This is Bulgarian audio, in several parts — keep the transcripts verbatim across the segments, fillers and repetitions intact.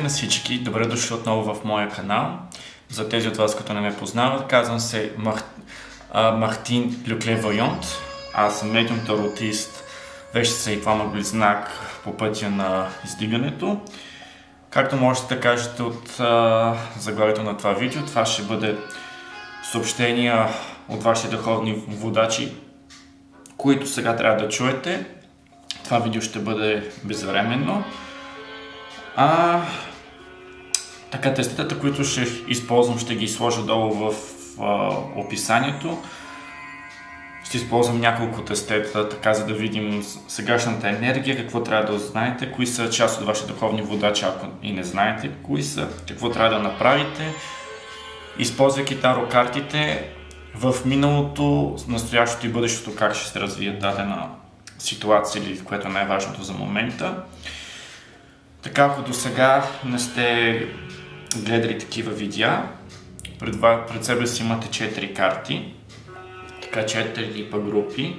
на всички, добре дошли отново в моя канал. За тези от вас, които не ме познават, казвам се Мах... Мартин Люкле-Войонт. Аз съм медиум таротист, вещица и пламък-близнак по пътя на издигането. Както можете да кажете от а, заглавието на това видео, това ще бъде съобщения от вашите духовни водачи, които сега трябва да чуете. Това видео ще бъде безвременно. А, така, тестетата, които ще използвам, ще ги сложа долу в а, описанието. Ще използвам няколко тестета, така за да видим сегашната енергия, какво трябва да знаете, кои са част от вашите духовни водачи, ако и не знаете кои са, какво трябва да направите. Използвайки таро картите, в миналото, настоящото и бъдещето, как ще се развие дадена ситуация или което е най-важното за момента. Така, ако до сега не сте гледали такива видеа, пред, пред себе си имате четири карти, така четири типа групи.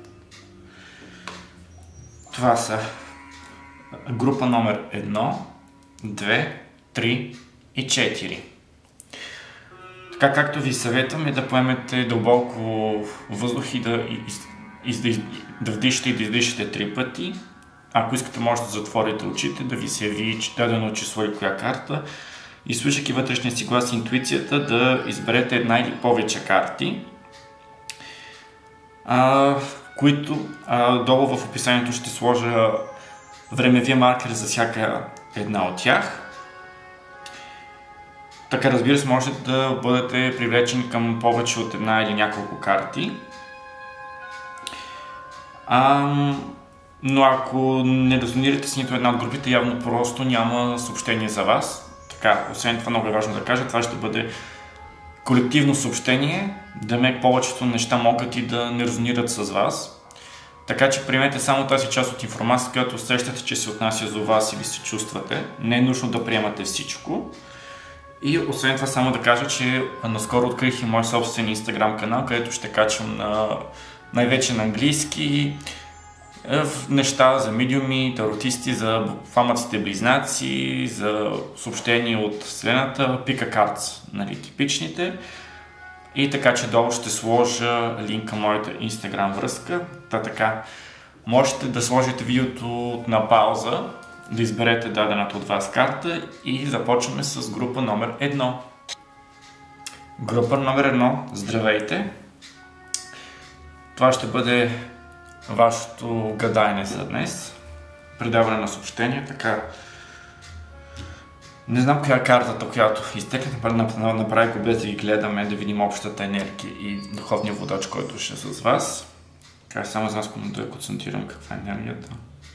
Това са група номер едно, две, три и четири. Така, както ви съветвам е да поемете дълбоко въздух и да, и, и, и, да вдишате и да издишате три пъти. Ако искате, можете да затворите очите, да ви се яви дадено число или коя карта и слушайки вътрешния си глас и интуицията да изберете една или повече карти, а, които а, долу в описанието ще сложа времевия маркер за всяка една от тях. Така, разбира се, можете да бъдете привлечени към повече от една или няколко карти. А, но ако не резонирате с нито една от групите, явно просто няма съобщение за вас. Така, освен това, много е важно да кажа, това ще бъде колективно съобщение, да ме повечето неща могат и да не резонират с вас. Така че приемете само тази част от информация, която усещате, че се отнася за вас или се чувствате. Не е нужно да приемате всичко. И освен това само да кажа, че наскоро открих и мой собствен инстаграм канал, където ще качвам на, най-вече на английски неща за медиуми, таротисти, за пламъците близнаци, за съобщения от Вселената, пика картс, нали, типичните. И така, че долу ще сложа линк към моята инстаграм връзка. Та така, можете да сложите видеото на пауза, да изберете дадената от вас карта и започваме с група номер едно. Група номер едно, здравейте! Това ще бъде вашето гадаене за днес. Предаване на съобщения, така. Не знам коя е картата, която изтекне, направи го без да ги гледаме, да видим общата енергия и духовния водач, който ще е с вас. Така, само за нас да я концентрирам каква е енергията.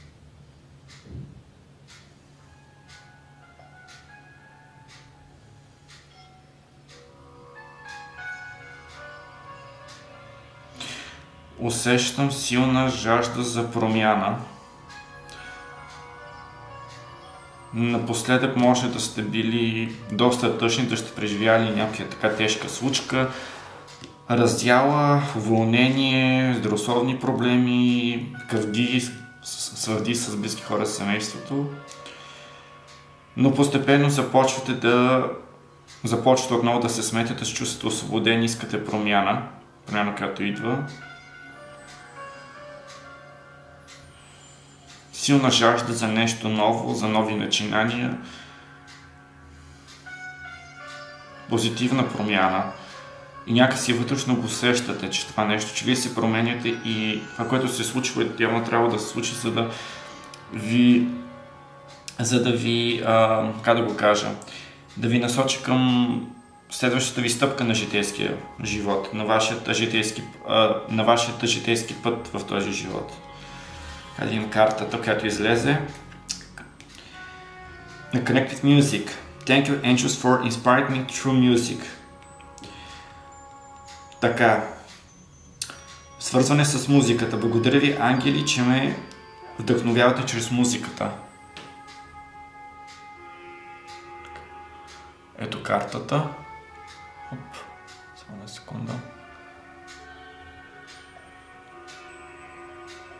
Усещам силна жажда за промяна. Напоследък може да сте били доста тъжни, да сте преживяли някаква така тежка случка, раздяла, уволнение, здравословни проблеми, къвги, свърди с близки хора в семейството. Но постепенно започвате да започвате отново да се сметате, да се чувствате освободени, искате промяна, промяна, която идва. Силна жажда за нещо ново, за нови начинания, позитивна промяна и някакси вътрешно го усещате, че това нещо, че вие се променяте и това, което се случва, явно трябва да се случи, за да ви, за да ви, а, как да го кажа, да ви насочи към следващата ви стъпка на житейския живот, на вашия житейски, а, на вашия житейски път в този живот. Един картата, която излезе. Connect with music. Thank you, angels, for inspiring me through music. Така. Свързване с музиката. Благодаря ви, ангели, че ме вдъхновявате чрез музиката. Ето картата. Оп. Само на секунда.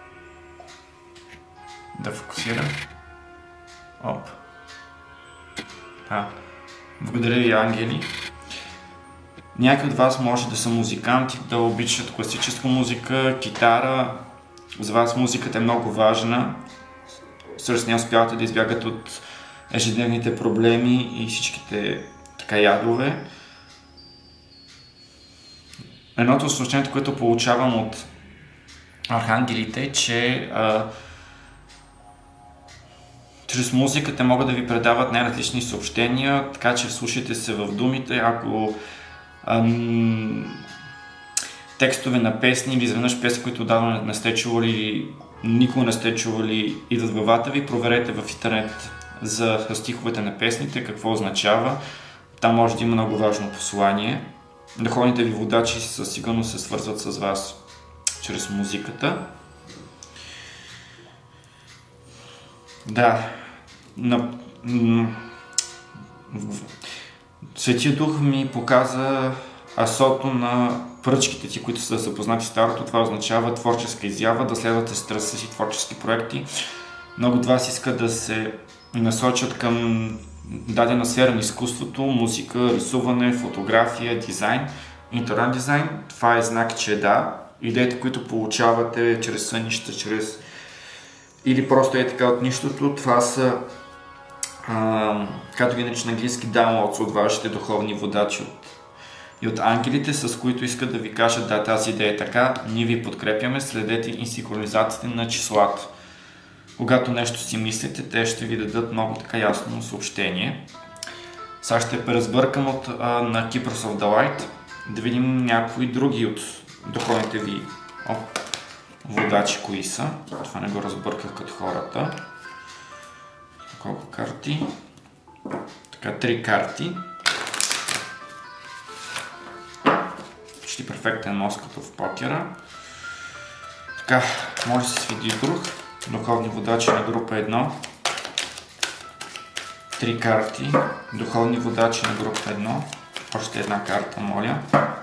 Да фокусира. Оп. Да. Благодаря ви, ангели. Някои от вас може да са музиканти, да обичат класическа музика, китара. За вас музиката е много важна. Също не успявате да избягате от ежедневните проблеми и всичките така ядове. Едното от съобщението, което получавам от архангелите е, че а, чрез музиката могат да ви предават най-различни съобщения, така че слушайте се в думите. Ако ам, текстове на песни или изведнъж песни, които отдавна не сте чували или никога не сте чували, идват в главата ви, проверете в интернет за стиховете на песните, какво означава. Там може да има много важно послание. Духовните ви водачи със сигурност се свързват с вас чрез музиката. Да, на... Светия Дух ми показа асото на пръчките ти, които са запознати с старото. Това означава творческа изява, да следвате страста си, творчески проекти. Много от вас искат да се насочат към дадена сфера на изкуството, музика, рисуване, фотография, дизайн, интернет дизайн. Това е знак, че да. Идеите, които получавате чрез сънища, чрез или просто е така от нищото, това са, а, както ги нарича на английски, downloads от вашите духовни водачи от, и от ангелите, с които искат да ви кажат: да, тази идея е така, ние ви подкрепяме, следете и синхронизацията на числата. Когато нещо си мислите, те ще ви дадат много така ясно съобщение. Сега ще преразбъркам от, а, на Keepers of the Light, да видим някои други от духовните ви О, водачи кои са. Това не го разбърках като хората. Колко карти? Така, три карти. Почти перфектен мост като в покера. Така, може да се свиди друг. Духовни водачи на група едно. Три карти. Духовни водачи на група едно. Още една карта, моля.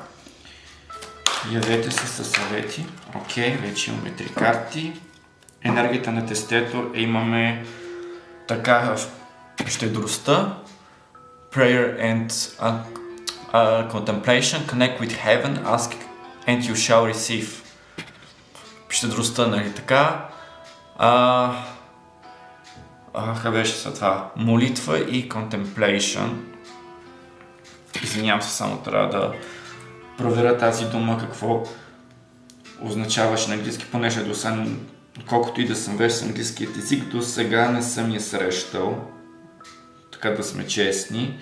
Явете се със съвети. Окей, вече имаме три карти. Енергията на тестето е, имаме така щедростта, prayer and uh, uh, contemplation, connect with heaven, ask and you shall receive. Щедростта, нали така? А, а, беше са това? Молитва и contemplation. Извинявам се, само трябва да проверя тази дума какво означаваше на английски, понеже до сега, колкото и да съм вече с английският език, до сега не съм я срещал. Така да сме честни.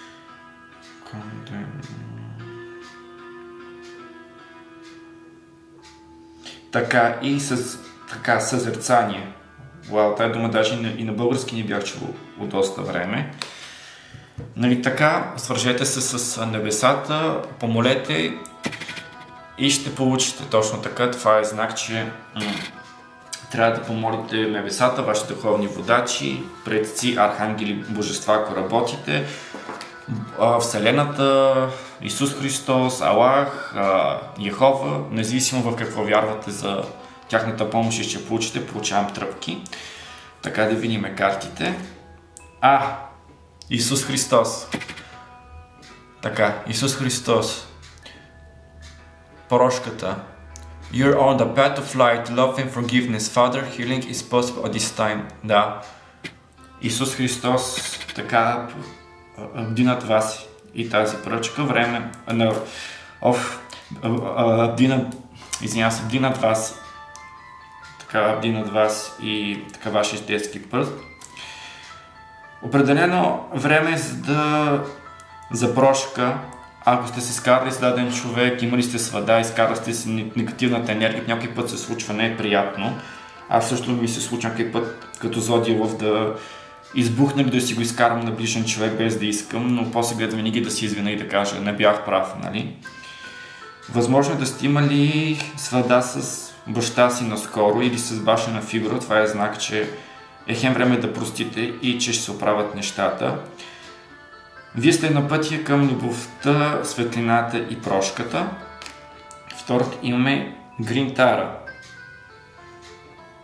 Така и с така съзерцание. Вау, тази дума даже и на, и на български не бях чул от доста време. Нали така, свържете се с небесата, помолете и ще получите точно така. Това е знак, че м- трябва да помолите небесата, вашите духовни водачи, предци, архангели, божества, ако работите, Вселената, Исус Христос, Аллах, Йехова, независимо в какво вярвате за тяхната помощ и ще получите, получавам тръпки. Така да видим картите. А, Исус Христос. Така, Исус Христос. Прошката. You're on the path of light, love and forgiveness. Father, healing is possible at this time. Да. Исус Христос така бдинат вас и тази пръчка. Време на оф бдинат, извинявам се, бдинат вас така бдинат вас и така вашия детски пръст. Определено време за да за прошка. Ако сте се скарали с даден човек, имали сте свада, изкарали сте си негативната енергия, някой път се случва, не е приятно. Аз също ми се случва някой път като Зодиелов да избухна или да си го изкарам на ближен човек без да искам, но после гледам винаги да си извина и да кажа: не бях прав, нали? Възможно е да сте имали свада с баща си наскоро или с башена фигура. Това е знак, че е хем време да простите и че ще се оправят нещата. Вие сте на пътя към любовта, светлината и прошката. Второто имаме Гринтара.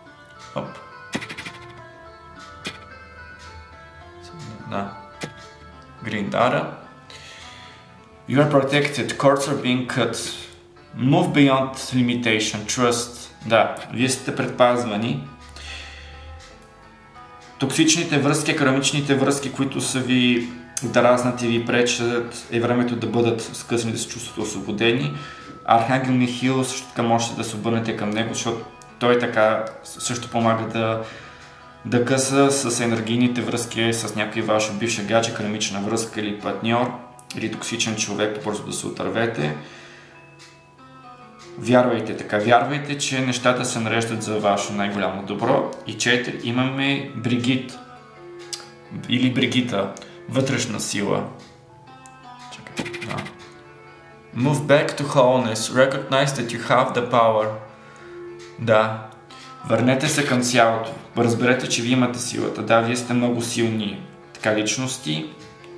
Оп. Да. Гриндара. You are protected, cords are being cut. Move beyond limitation, trust. Да, вие сте предпазвани. Токсичните връзки, кармичните връзки, които са ви дразнат и ви пречат, е времето да бъдат скъсани, да се чувстват освободени. Архангел Михаил също така можете да се обърнете към него, защото той така също помага да, да къса с енергийните връзки с някой ваш бивша гадже, кармична връзка или партньор, или токсичен човек, просто да се отървете. Вярвайте така, вярвайте, че нещата се нареждат за ваше най-голямо добро. И четири, имаме Бригит или Бригита, вътрешна сила. Чакай, да. Move back to wholeness, recognize that you have the power. Да, върнете се към цялото, разберете, че вие имате силата. Да, вие сте много силни така личности.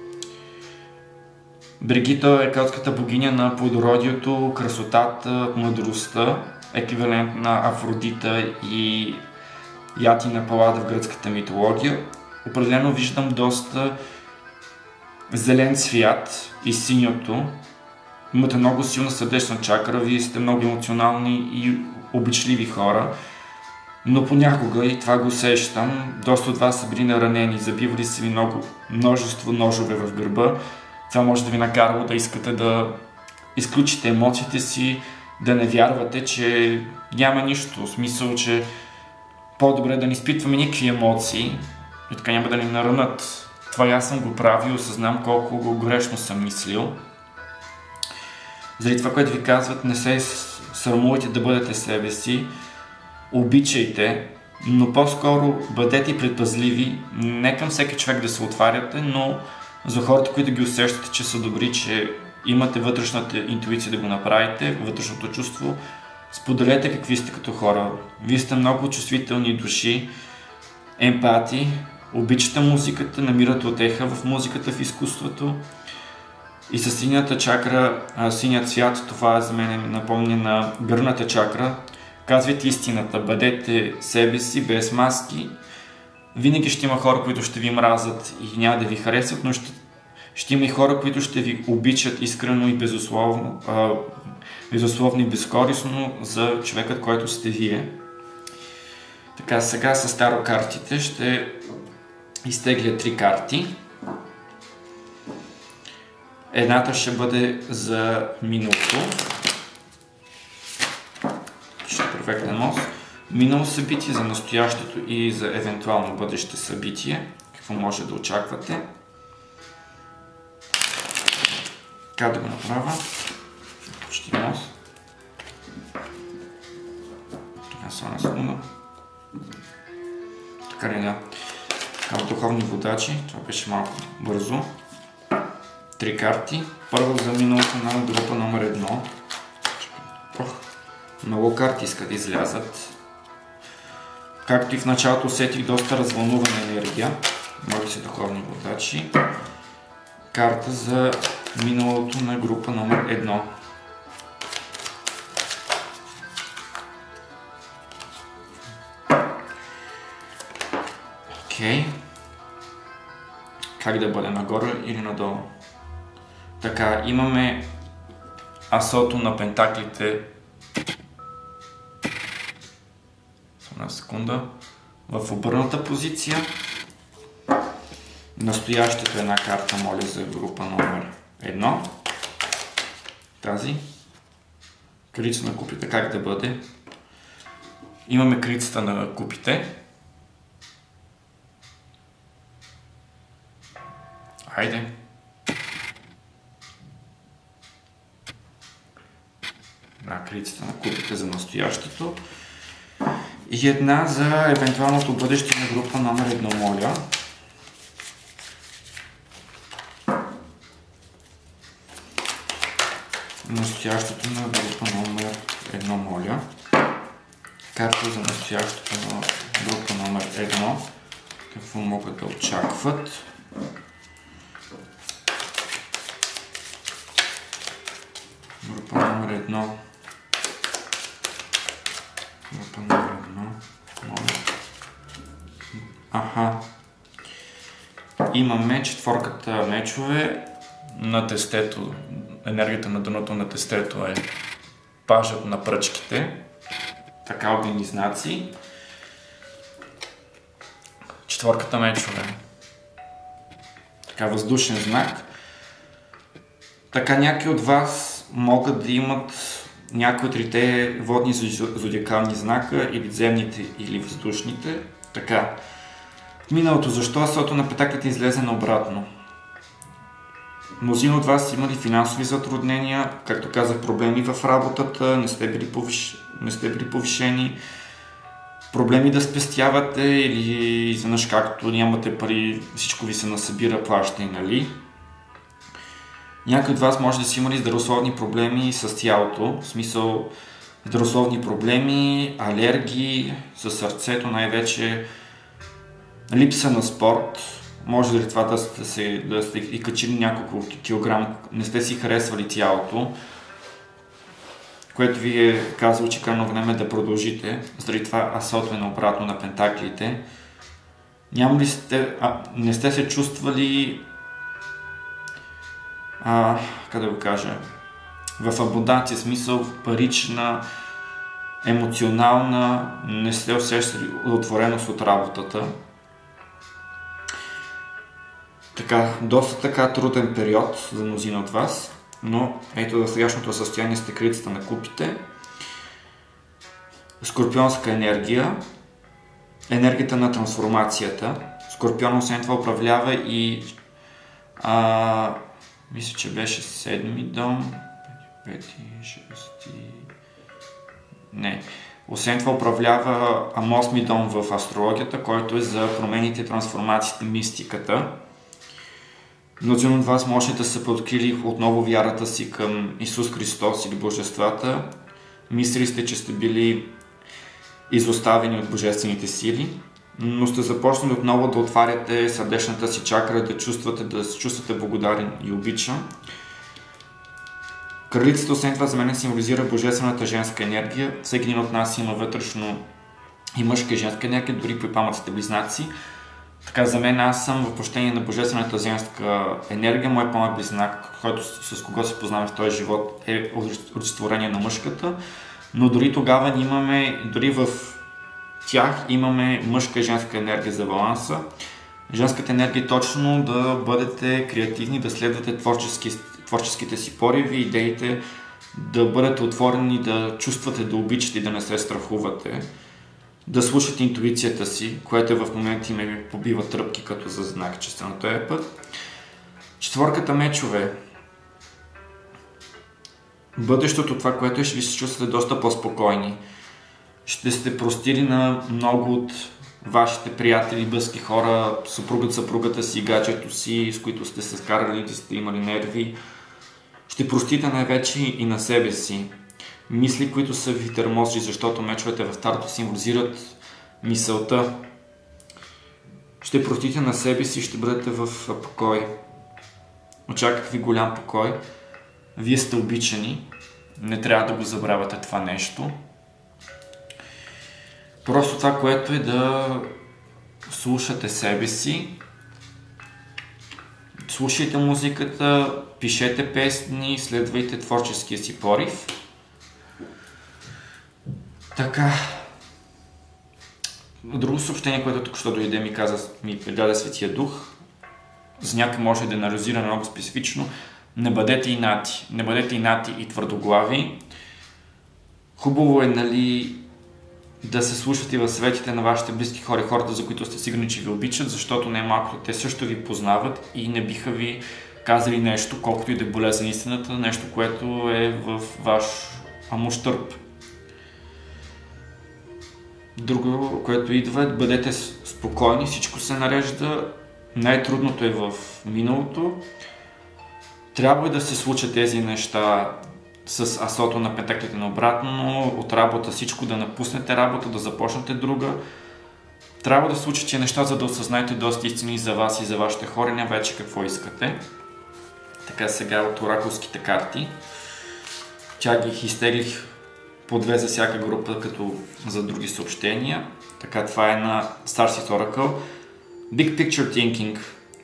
Бригита е келтската богиня на плодородието, красотата, мъдростта, еквивалент на Афродита и Ятина Палада в гръцката митология. Определено виждам доста зелен цвят и синьото. Имате много силна сърдечна чакра, вие сте много емоционални и обичливи хора, но понякога, и това го усещам, доста от вас са били наранени, забивали са ви много, множество ножове в гърба. Това може да ви накарва да искате да изключите емоциите си, да не вярвате, че няма нищо. В смисъл, че по-добре да не изпитваме никакви емоции и така няма да ни наранат. Това аз съм го правил, осъзнам колко го грешно съм мислил. Заради това, което ви казват, не се срамувайте да бъдете себе си, обичайте, но по-скоро бъдете предпазливи, не към всеки човек да се отваряте, но за хората, които ги усещате, че са добри, че имате вътрешната интуиция да го направите, вътрешното чувство, споделете какви сте като хора. Вие сте много чувствителни души, емпати, обичате музиката, намирате утеха в музиката, в изкуството. И със синята чакра, синият цвят, това за мен напомня на гърната чакра. Казвайте истината, бъдете себе си, без маски. Винаги ще има хора, които ще ви мразят и няма да ви харесват, но ще, ще има и хора, които ще ви обичат искрено и безусловно, а, безусловно и безкорисно за човекът, който сте вие. Така, сега с таро картите ще изтегля три карти. Едната ще бъде за миналото. Ще перфектен мост. Минало събитие, за настоящето и за евентуално бъдеще събитие. Какво може да очаквате. Как да го направя? Почти мост. Така, само на секунда. Така ли да? Така, духовни водачи. Това беше малко бързо. Три карти. Първо за миналото на група номер едно. Ох, много карти искат да излязат. Както и в началото усетих доста развълнувана енергия. Моля си духовни водачи. Карта за миналото на група номер едно. Окей. Как да бъде, нагоре или надолу? Така, имаме асото на пентаклите. Една секунда. В обърната позиция. Настоящето е една карта, моля, за група номер едно. Тази. Кралица на купите, как да бъде? Имаме кралицата на купите. Хайде. Една кралицата на купите за настоящето. И една за евентуалното бъдеще на група номер едно, моля. Настоящето на група номер едно, моля. Карта за настоящето на група номер едно. Какво могат да очакват? Група номер едно. Група номер едно. Моля. Аха. имаме четворката мечове на тестето. Енергията на дъното на тестето е пажът на пръчките. Така огнени знаци. Четворката мечове. Така въздушен знак. Така някои от вас могат да имат някои от трите водни зодиакални знака, или земните, или въздушните. Така. В миналото защо асото на пентаклите излезе наобратно? Мнозина от вас имали финансови затруднения, както казах, проблеми в работата, не сте били, повиш... не сте били повишени, проблеми да спестявате или изведнъж както нямате пари, всичко ви се насъбира, плащане, нали? Някои от вас може да си имали здравословни проблеми с тялото, в смисъл здравословни проблеми, алергии, със сърцето, най-вече липса на спорт. Може ли това да сте, се, да сте и качили няколко килограма, не сте си харесвали тялото, което ви е казало, че крайно време да продължите, заради това асото е наобратно на пентаклите. Няма ли сте, а, не сте се чувствали, а, как да го кажа, в абунданция, смисъл парична, емоционална, не сте усещали удовлетвореност от работата. Така, доста така труден период за мнозина от вас, но ето за сегашното състояние сте крицата на купите. Скорпионска енергия, енергията на трансформацията. Скорпион освен това управлява и а, мисля, че беше седми дом, пети, шести, не. Освен това управлява осми дом в астрологията, който е за промените, трансформациите, мистиката. Мнозина от вас може да са подкрили отново вярата си към Исус Христос или божествата. Мислили сте, че сте били изоставени от божествените сили, но сте започнали отново да отваряте сърдечната си чакра, да чувствате, да се чувствате благодарен и обичан. Кралицата, освен това, за мен символизира божествената женска енергия. Всеки един от нас има вътрешно и мъжка и женска енергия, дори при памъците близнаци. Така, за мен аз съм въплъщение на божествената женска енергия. Моят по-малък близнак, който с кого се познавам в този живот, е олицетворение на мъжката. Но дори тогава имаме, дори в тях имаме мъжка и женска енергия за баланса. Женската енергия е точно да бъдете креативни, да следвате творчески, творческите си пориви, идеите, да бъдете отворени, да чувствате, да обичате и да не се страхувате. Да слушате интуицията си, което в моменти ме побива тръпки като за знак, че сте на този път. Четворката мечове. Бъдещето, това, което е, ще ви се чувствате доста по-спокойни. Ще сте простили на много от вашите приятели, близки хора, съпругът, съпругата си, гаджето си, с които сте се скарали, да сте имали нерви. Ще простите най-вече и на себе си. Мисли, които са ви търмозли, защото мечовете в старото символизират мисълта. Ще простите на себе си и ще бъдете в покой. Очаквах ви голям покой. Вие сте обичани. Не трябва да го забравяте това нещо. Просто това, което е да слушате себе си. Слушайте музиката, пишете песни, следвайте творческия си порив. Така. Друго съобщение, което тук ще дойде, ми каза, ми предаде Светия Дух. За някой може да анализира много специфично. Не бъдете инати. Не бъдете инати и твърдоглави. Хубаво е, нали, да се слушате в съветите на вашите близки хора, хората, за които сте сигурни, че ви обичат, защото не малко те също ви познават и не биха ви казали нещо, колкото и да е болезнен истината, нещо, което е в ваш амущърб. Друго, което идва, бъдете спокойни, всичко се нарежда. Най-трудното е в миналото. Трябва и да се случат тези неща с асото на пентаклите наобратно, от работа всичко, да напуснете работа, да започнете друга. Трябва да се случат тези неща, за да осъзнаете доста истини за вас и за вашите хора, не вече какво искате. Така сега от оракулските карти. Тя ги изтеглих по две за всяка група, като за други съобщения. Така, това е на Starseed Oracle. Big Picture Thinking.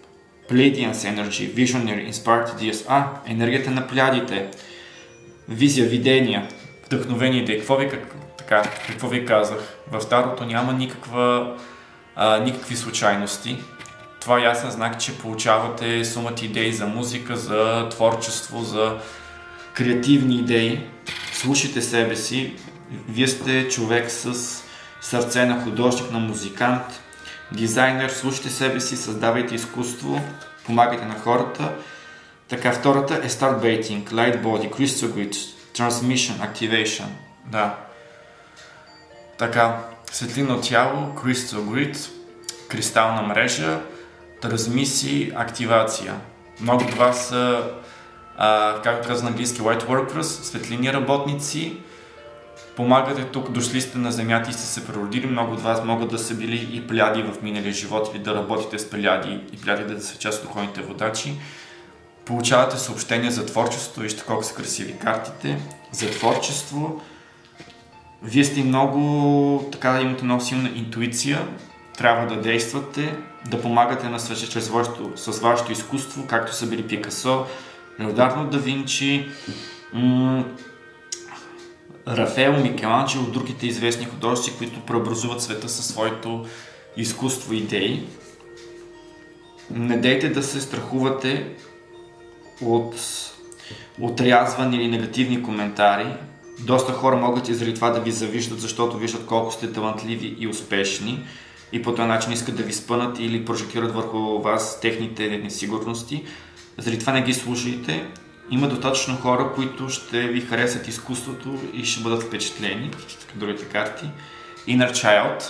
Pleiadians Energy, Visionary, Inspired Ideas. А, енергията на плеядите. Визия, видения, вдъхновение, идеи. Какво ви, как, така, какво ви казах? В Тарото няма никаква, а, никакви случайности. Това е ясен знак, че получавате сумата идеи за музика, за творчество, за креативни идеи. Слушайте себе си. Вие сте човек с сърце на художник, на музикант, дизайнер. Слушайте себе си, създавайте изкуство, помагайте на хората. Така, втората е Start Baiting, Light Body, Crystal Grid, Transmission, Activation. Да. Така, светлинно тяло, Crystal Grid, кристална мрежа, трансмисии, активация. Много от вас са, а, както казва на английски, White Workers, светлини работници. Помагате тук, дошли сте на Земята и сте се преродили. Много от вас могат да са били и плеяди в миналия живот или да работите с плеяди и плеяди да са част от духовните водачи. Получавате съобщения за творчество, вижте колко са красиви картите. За творчество. Вие сте много, така да имате много силна интуиция. Трябва да действате, да помагате на света чрез вашето, с вашето изкуство, както са били Пикасо, Леонардо да Винчи, м- Рафаел, Микеланджело, другите известни художници, които преобразуват света със своето изкуство и идеи. Не дейте да се страхувате от отрязване или негативни коментари. Доста хора могат и заради това да ви завиждат, защото виждат колко сте талантливи и успешни и по този начин искат да ви спънат или прожектират върху вас техните несигурности. Заради това не ги слушайте. Има достатъчно хора, които ще ви харесат изкуството и ще бъдат впечатлени. Другите карти. Inner Child.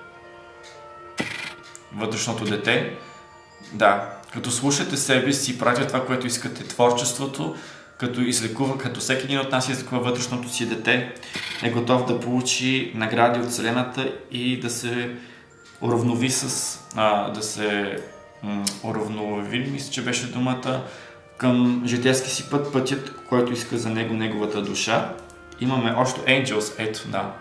Вътрешното дете. Да, като слушате себе си, правите това, което искате, творчеството, като излекува, като всеки един от нас излекува вътрешното си дете, е готов да получи награди от Вселената и да се уравнови с... А, да се м- уравнови, мисля, че беше думата, към житейски си път, пътят, който иска за него неговата душа. Имаме още Angels, ето, да.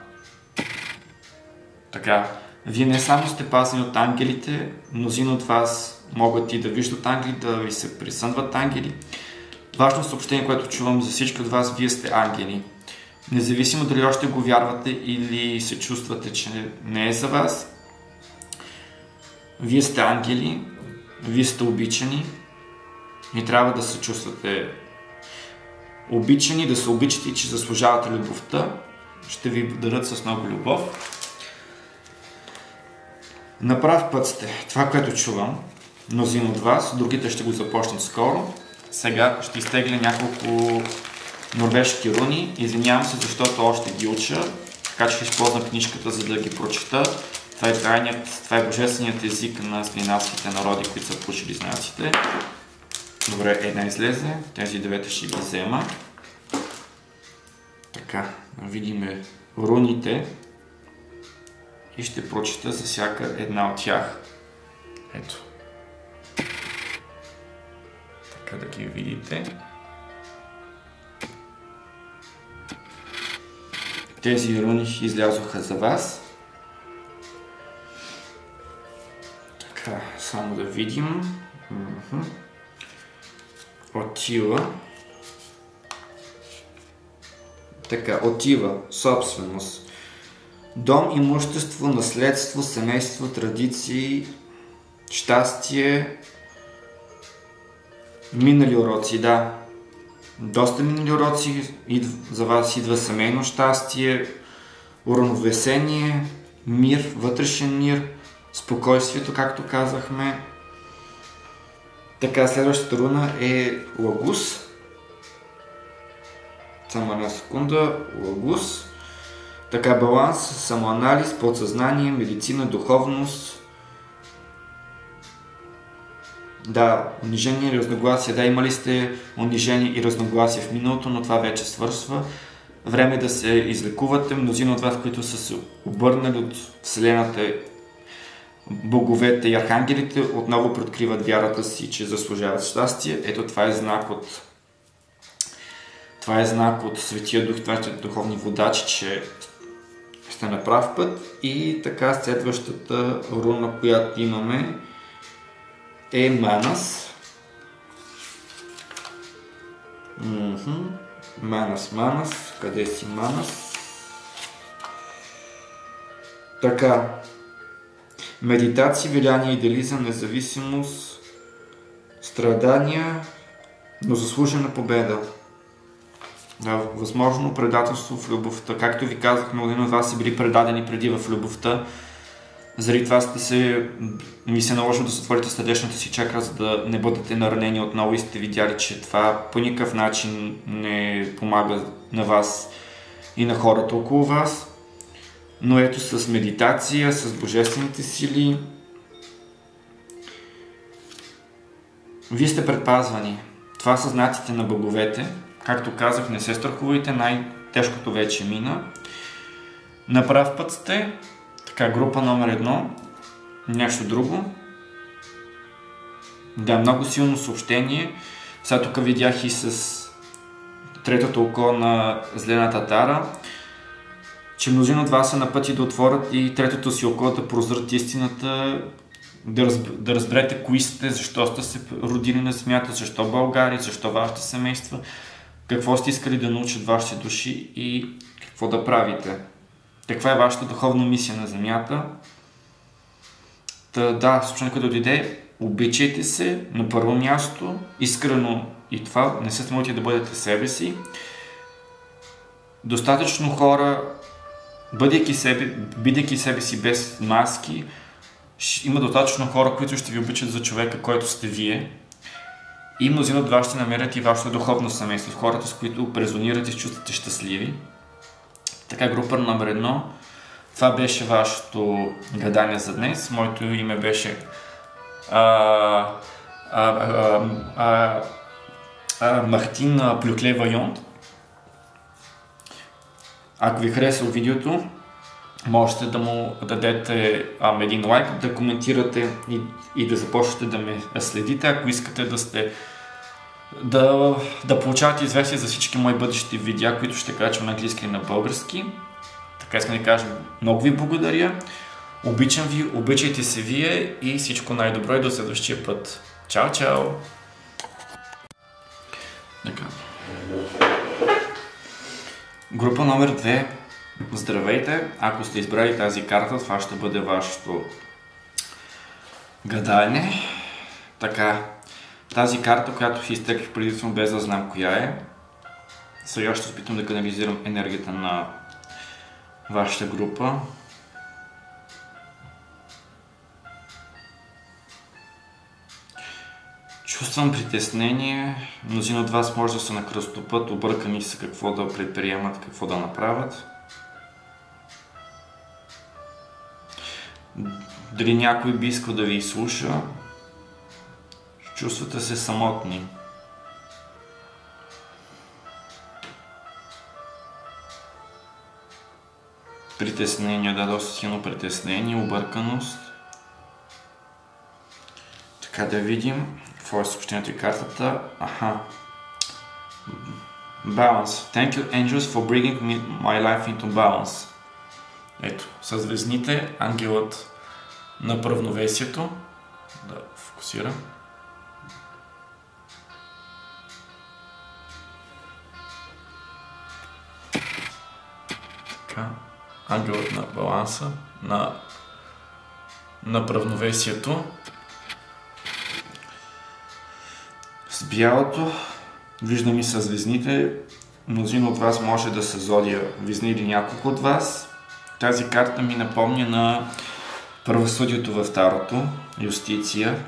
Така, вие не само сте пазени от ангелите, мнозина от вас могат и да виждат ангели, да ви се присънват ангели. Важно съобщение, което чувам за всички от вас, вие сте ангели. Независимо дали още го вярвате или се чувствате, че не е за вас, вие сте ангели, вие сте обичани и трябва да се чувствате обичани, да се обичате и че заслужавате любовта. Ще ви дарят с много любов. На прав път сте. Това, което чувам, мнозина от вас, другите ще го започнат скоро. Сега ще изтегля няколко норвежки руни. Извинявам се, защото още ги уча, така че ще използвам книжката, за да ги прочета. Това е, трайният, това е божественият език на скандинавските народи, които са получили знаците. Добре, една излезе. Тези двете ще ги взема. Така, видим руните и ще прочета за всяка една от тях. Ето. Така да ги видите. Тези руни излязоха за вас. Така, само да видим. Отива. Така, отива. Собственост. Дом, имущество, наследство, семейство, традиции, щастие. Минали уроци, да. Доста минали уроци. За вас идва семейно щастие, уравновесение, мир, вътрешен мир, спокойствието, както казахме. Така, следващата руна е Лагус. Само една секунда. Лагус. Така, баланс, самоанализ, подсъзнание, медицина, духовност. Да, унижение и разногласие. Да, имали сте унижение и разногласие в миналото, но това вече свършва. Време е да се излекувате. Мнозина от вас, които са се обърнали от Вселената, боговете и архангелите, отново преоткриват вярата си, че заслужават щастие. Ето, това е знак от това е знак от Светия Дух, това е духовни водачи, че сте на прав път. И така, следващата руна, която имаме, е Манас. Mm-hmm. Манас, Манас. Къде си Манас? Така. Медитация, влияние, идеализъм, независимост, страдания, но заслужена победа. Да, възможно предателство в любовта. Както ви казах, много от вас са били предадени преди в любовта. Заради това сте се, ми се наложи да затворите сърдечната си чакра, за да не бъдете наранени отново и сте видяли, че това по никакъв начин не помага на вас и на хората около вас. Но ето с медитация, с божествените сили, вие сте предпазвани. Това са знаците на боговете. Както казах, не се страхувайте, най-тежкото вече мина. На прав път сте. Така, група номер едно. Нещо друго. Да, много силно съобщение. Сега тук видях и с третото око на зелената тара, че мнозина от вас са на пъти да отворят и третото си око, да прозрат истината, да, разб... да разберете кои сте, защо сте се родили на земята, защо България, защо вашите семейства, какво сте искали да научат вашите души и какво да правите. Каква е вашата духовна мисия на земята. Та, да, съобщението да дойде, обичайте се на първо място, искрено и това, не се срамувайте да бъдете себе си. Достатъчно хора, бъдейки себе, бидейки себе си без маски, има достатъчно хора, които ще ви обичат за човека, който сте вие. И мнозина от вас ще намерят и вашето духовно семейство, хората, с които презонирате и се чувствате щастливи. Така, група номер едно. Това беше вашето гадание за днес. Моето име беше а, а, а, а, а, Мартин Плюкле-Вайонт. Ако ви хареса видеото, можете да му дадете а, един лайк, да коментирате и, и да започнете да ме следите. Ако искате да сте да, да получавате известие за всички мои бъдещи видеа, които ще качвам на английски и на български. Така искам да кажа, много ви благодаря. Обичам ви, обичайте се вие и всичко най-добро и до следващия път. Чао, чао! Така. Група номер две. Здравейте! Ако сте избрали тази карта, това ще бъде вашето гадане. Така, тази карта, която си изтеглих предварително без да знам коя е. Сега ще опитам да канализирам енергията на вашата група. Чувствам притеснение. Мнозина от вас може да са на кръстопът, объркани са какво да предприемат, какво да направят. Дали някой би искал да ви изслуша? Чувствате се самотни. Притеснение, да, доста силно притеснение, обърканост. Така да видим какво е съобщението и картата. Аха. Balance. Thank you, angels, for bringing me, my life into balance. Ето, с звездните, ангелът на равновесието. Да фокусирам. Така. Ангелът на баланса, на, на равновесието. С бялото, виждам и с звездните. Мнозина от вас може да са зодия везни или няколко от вас. Тази карта ми напомня на правосъдието в Тарото, юстиция.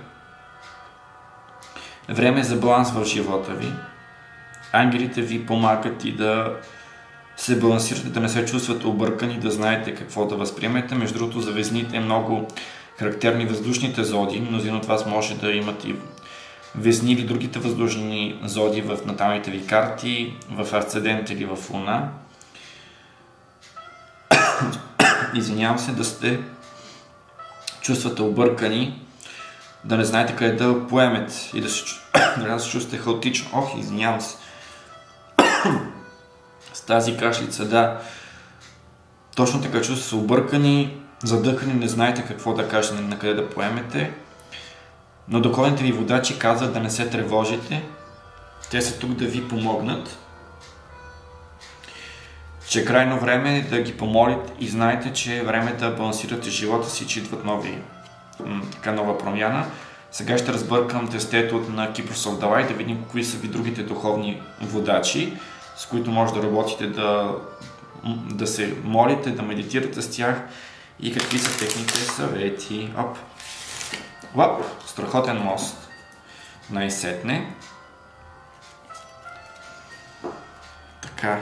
Време е за баланс в живота ви. Ангелите ви помагат и да се балансирате, да не се чувствате объркани, да знаете какво да възприемете. Между другото, за везните е много характерни въздушните зоди. Мнозина от вас може да имат и везни или другите въздушни зоди в наталните ви карти, в асцендент или в луна. Извинявам се, да сте чувствате объркани, да не знаете къде да поемете и да се, да се чувствате хаотично. Ох, извинявам се. С тази кашлица, да. Точно така, чувствате се объркани, задъхани, не знаете какво да кажете, на къде да поемете. Но духовните ви водачи казват да не се тревожите. Те са тук да ви помогнат. Че е крайно време да ги помолите и знаете, че е време да балансирате живота си, че идват нови, така нова промяна. Сега ще разбъркам тестето на Keepers of the Light, да видим кои са ви другите духовни водачи, с които може да работите, да, да се молите, да медитирате с тях и какви са техните съвети. Оп! Оп! Страхотен мост. Най-сетне. Така.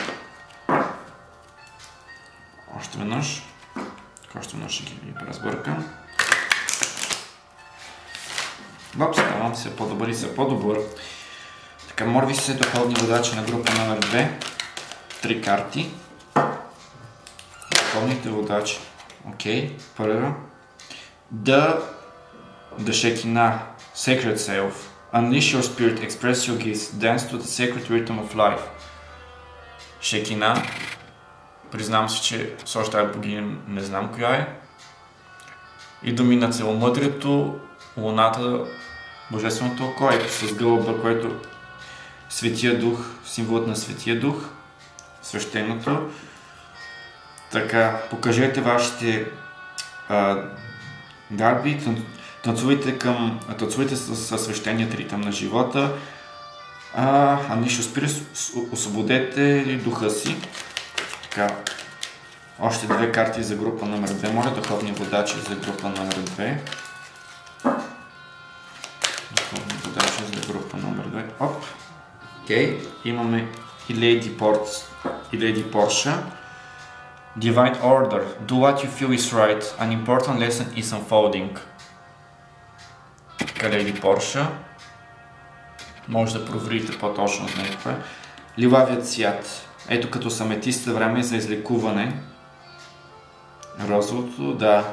Още веднъж. Още веднъж ще ги разбъркам. Оп, ставам се по-добър и се по-добър. Така, моля ви се духовни водачи на група номер две. Три карти. Духовните водачи. Окей, първа. The, the Shekinah, Sacred Self. Unleash your spirit, express your gifts, dance to the sacred rhythm of life. Шекина. Признам се, че с още тази богиня не знам коя е. И думи на целомъдрието, луната, божественото око, ето с гълъба, което Светия Дух, символът на Светия Дух, свещеното. Така, покажете вашите а, дарби, танцувайте, към, танцувайте с, с свещеният ритъм на живота. А, а нищо спира, освободете духа си. Така, още две карти за група номер две. Моля, духовни водачи за група номер две. Духовни водачи за група номер две. Оп. Окей, okay. Имаме и Lady Ports, и Lady Portia. Divine Order. Do what you feel is right. An important lesson is unfolding. Така, Lady Portia. Може да проверите по-точно с него. Лилавият цвят. Ето като с аметиста време за излекуване. Розовото, да.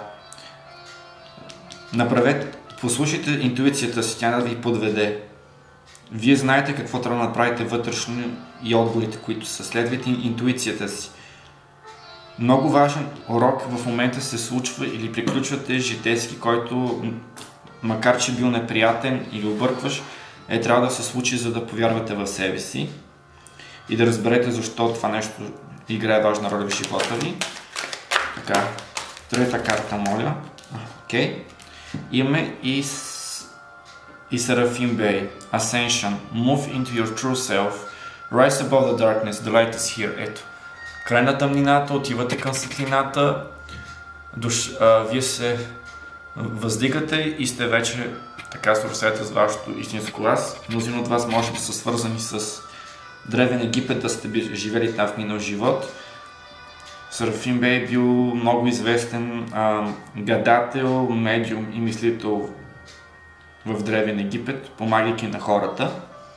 Направете, послушайте интуицията си, тя да ви подведе. Вие знаете какво трябва да направите вътрешно и отговорите, които са. Следвайте интуицията си. Много важен урок в момента се случва или приключвате житейски, който, макар че бил неприятен или объркваш, е трябва да се случи, за да повярвате в себе си и да разберете защо това нещо играе важна роля в живота ви. Така, трета карта, моля. Окей. Okay. Имаме и, и Seraphim Bay. Ascension. Move into your true self. Rise above the darkness. The light is here. Ето. Край на тъмнината, отивате към светлината. Душ, а, вие се въздигате и сте вече така свърсете с вашето истинско аз. Мнозина от вас може да са свързани с Древен Египет, да сте живели там в минал живот. Серафим Бей е бил много известен а, гадател, медиум и мислител в Древен Египет, помагайки на хората.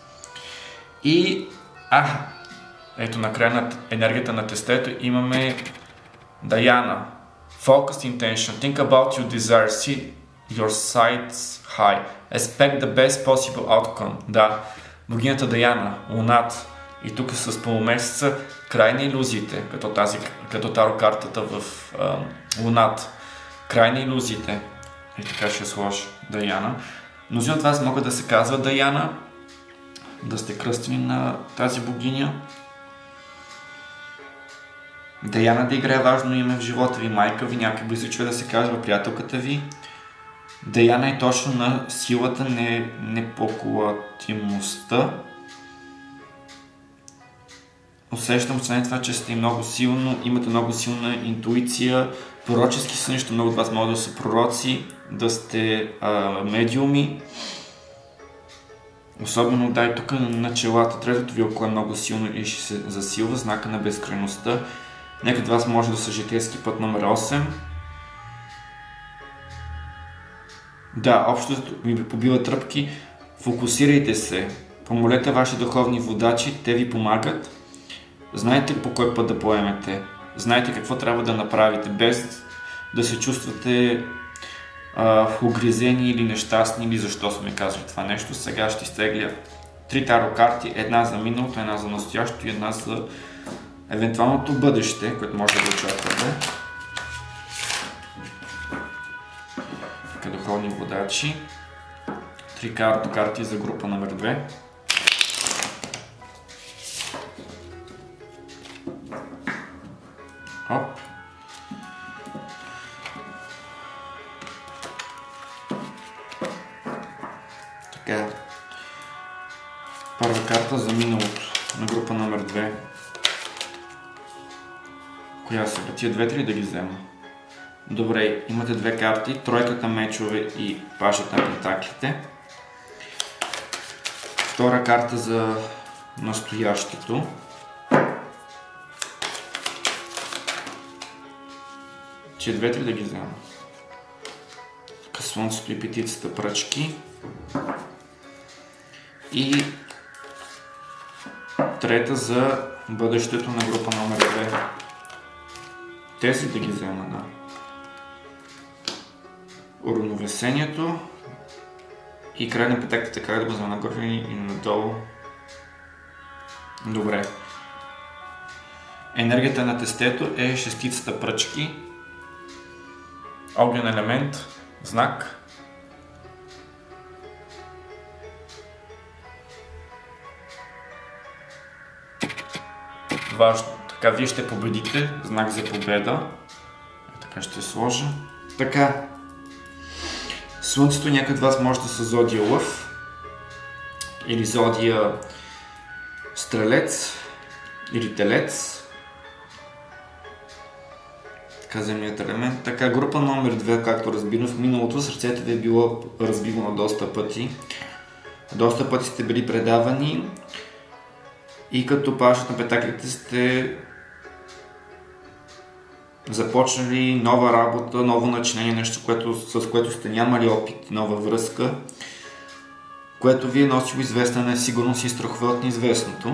И а, ето накрая на енергията на тестето имаме Даяна. Focused intention. Think about your desire. See your sights high. Expect the best possible outcome. Да, богинята Даяна, луната. И тук с полумесеца край на илюзиите, като, тази, като таро картата в а, луната. Край на илюзиите. И така ще сложа Даяна. Мнозина от вас могат да се казват Даяна, да сте кръстени на тази богиня. Даяна да играе важно име в живота ви, майка ви, някой близък човек да се казва, приятелката ви. Даяна е точно на силата, не, непоклатимостта. Усещам се на това, че сте много силно, имате много силна интуиция, пророчески сън, много от вас могат да са пророци, да сте а, медиуми. Особено дай тук на челата, третото ви око е много силно и ще се засилва, знака на безкрайността. Някой от вас може да са житейски път номер осем. Да, общо ми побива тръпки. Фокусирайте се. Помолете ваши духовни водачи, те ви помагат. Знаете по кой път да поемете. Знаете какво трябва да направите, без да се чувствате а, угризени или нещастни, или защо сме казали това нещо. Сега ще изтегля три таро карти, една за миналото, една за настоящето и една за евентуалното бъдеще, което може да очаквате. Така, духовни водачи. три карто карти за група номер две. Оп. Така. Първа карта за миналото на група номер две. Коя са? Тия двете ли да ги взема? Добре, имате две карти. Тройката мечове и пашата на пентаклите. Втора карта за настоящето. Тия двете ли да ги взема? Така, слънцето и петицата пръчки. И трета за бъдещето на група номер две. Тези да ги взема, да. Уравновесението и край на петаклите, как да го взема нагоре и надолу. Добре. Енергията на тестето е шестицата пръчки. Огнен елемент, знак. Важно. Така, вие ще победите. Знак за победа. Така ще сложа. Така. Слънцето някъде от вас може да са зодия Лъв. Или зодия Стрелец. Или Телец. Така, земният елемент. Така, група номер две, както разбирам, в миналото сърцето ви е било разбивано доста пъти. Доста пъти сте били предавани. И като пашът на пентаклите сте започнали нова работа, ново начинание, нещо, което, с което сте нямали опит, нова връзка, което ви е носило известна несигурност и страхове от неизвестното.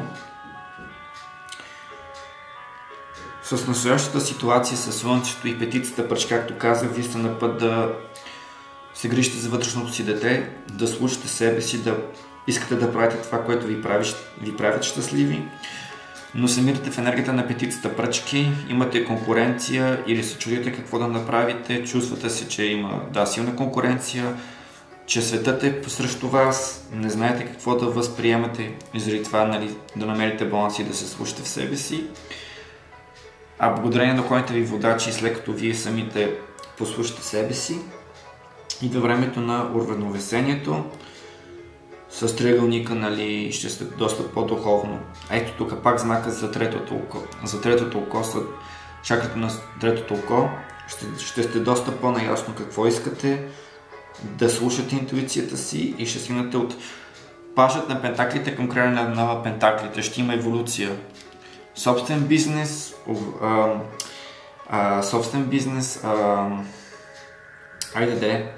С настоящата ситуация с слънцето и петицата пръч, както казах, вие сте на път да се грижите за вътрешното си дете, да слушате себе си, да искате да правите това, което ви, прави, ви правят щастливи, но се намирате в енергията на петицата пръчки, имате конкуренция или се чудите какво да направите, чувствате се, че има да, силна конкуренция, че светът е срещу вас, не знаете какво да възприемате и заради това, нали, да намерите баланс и да се слушате в себе си. А благодарение на духовните ви водачи, след като вие самите послушате себе си, идва времето на уравновесението. С триъгълника, нали, ще сте доста по-духовно. Ето тук пак знака за третото око. За третото око, след чакрата на третото око, ще, ще сте доста по-наясно какво искате, да слушате интуицията си и ще стигнете от пашът на пентаклите към края на, на пентаклите. Ще има еволюция. Собствен бизнес, а, а, собствен бизнес, а, айде де,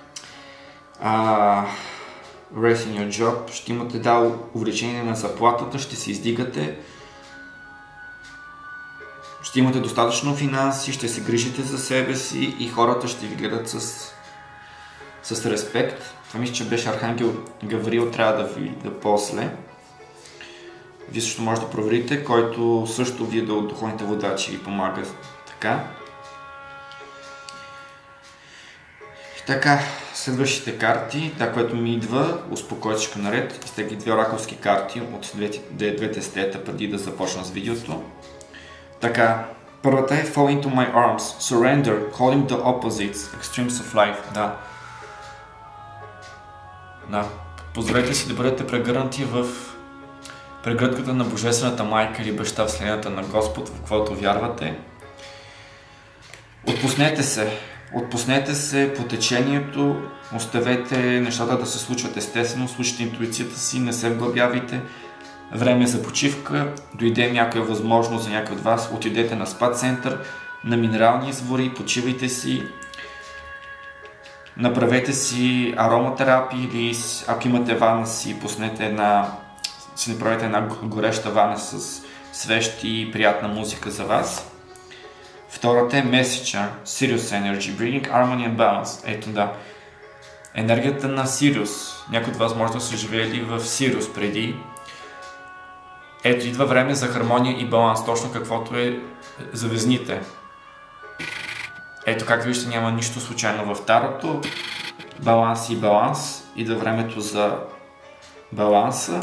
а, Race in your job, ще имате да увеличение на заплатата, ще се издигате, ще имате достатъчно финанси, ще се грижите за себе си и хората ще ви гледат с, с респект. Това мисля, че беше Архангел Гавриил, трябва да ви да после. Вие също може да проверите, който също вие да от духовните водачи ви помага така. И така, следващите карти, това, което ми идва, успокойчика наред, изтегли две оракулски карти от двете, двете стета преди да започна с видеото. Така, първата е Fall into my arms, surrender, holding the opposites, extremes of life. Да. Да. Позволете си да бъдете прегърнати в прегръдката на Божествената майка или баща, Вселената на Господ, в каквото вярвате. Отпуснете се. Отпуснете се по течението, оставете нещата да се случват естествено, слушайте интуицията си, не се вглъбявайте. Време за почивка, дойде някоя възможност за някой от вас, отидете на спа център, на минерални извори, почивайте си, направете си ароматерапия или ако имате вана си, пуснете една, си направете една гореща вана с свещи и приятна музика за вас. Втората е Messenger, Sirius Energy, Bringing Harmony and Balance. Ето да. Енергията на Сириус. Някои от вас може да са живеели в Сириус преди. Ето идва време за хармония и баланс, точно каквото е за везните. Ето как виждате, няма нищо случайно в тарото. Баланс и баланс. идва времето за баланса.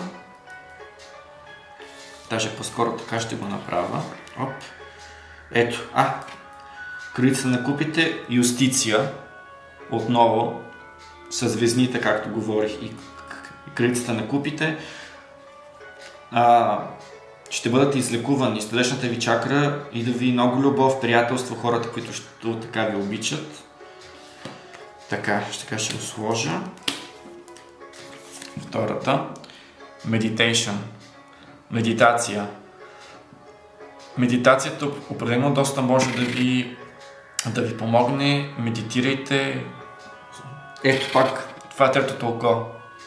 Даже по-скоро така ще го направя. Оп. Ето, а, кралица на купите, юстиция, отново, с звездните, както говорих, и кралицата на купите. А, ще бъдат излекувани, сърдечната ви чакра и да ви много любов, приятелство, хората, които ще, така ви обичат. Така, ще, ще го сложа. Втората. Meditation. Медитация. Медитацията определено доста може да ви, да ви помогне. Медитирайте. Ето пак, това е третото око.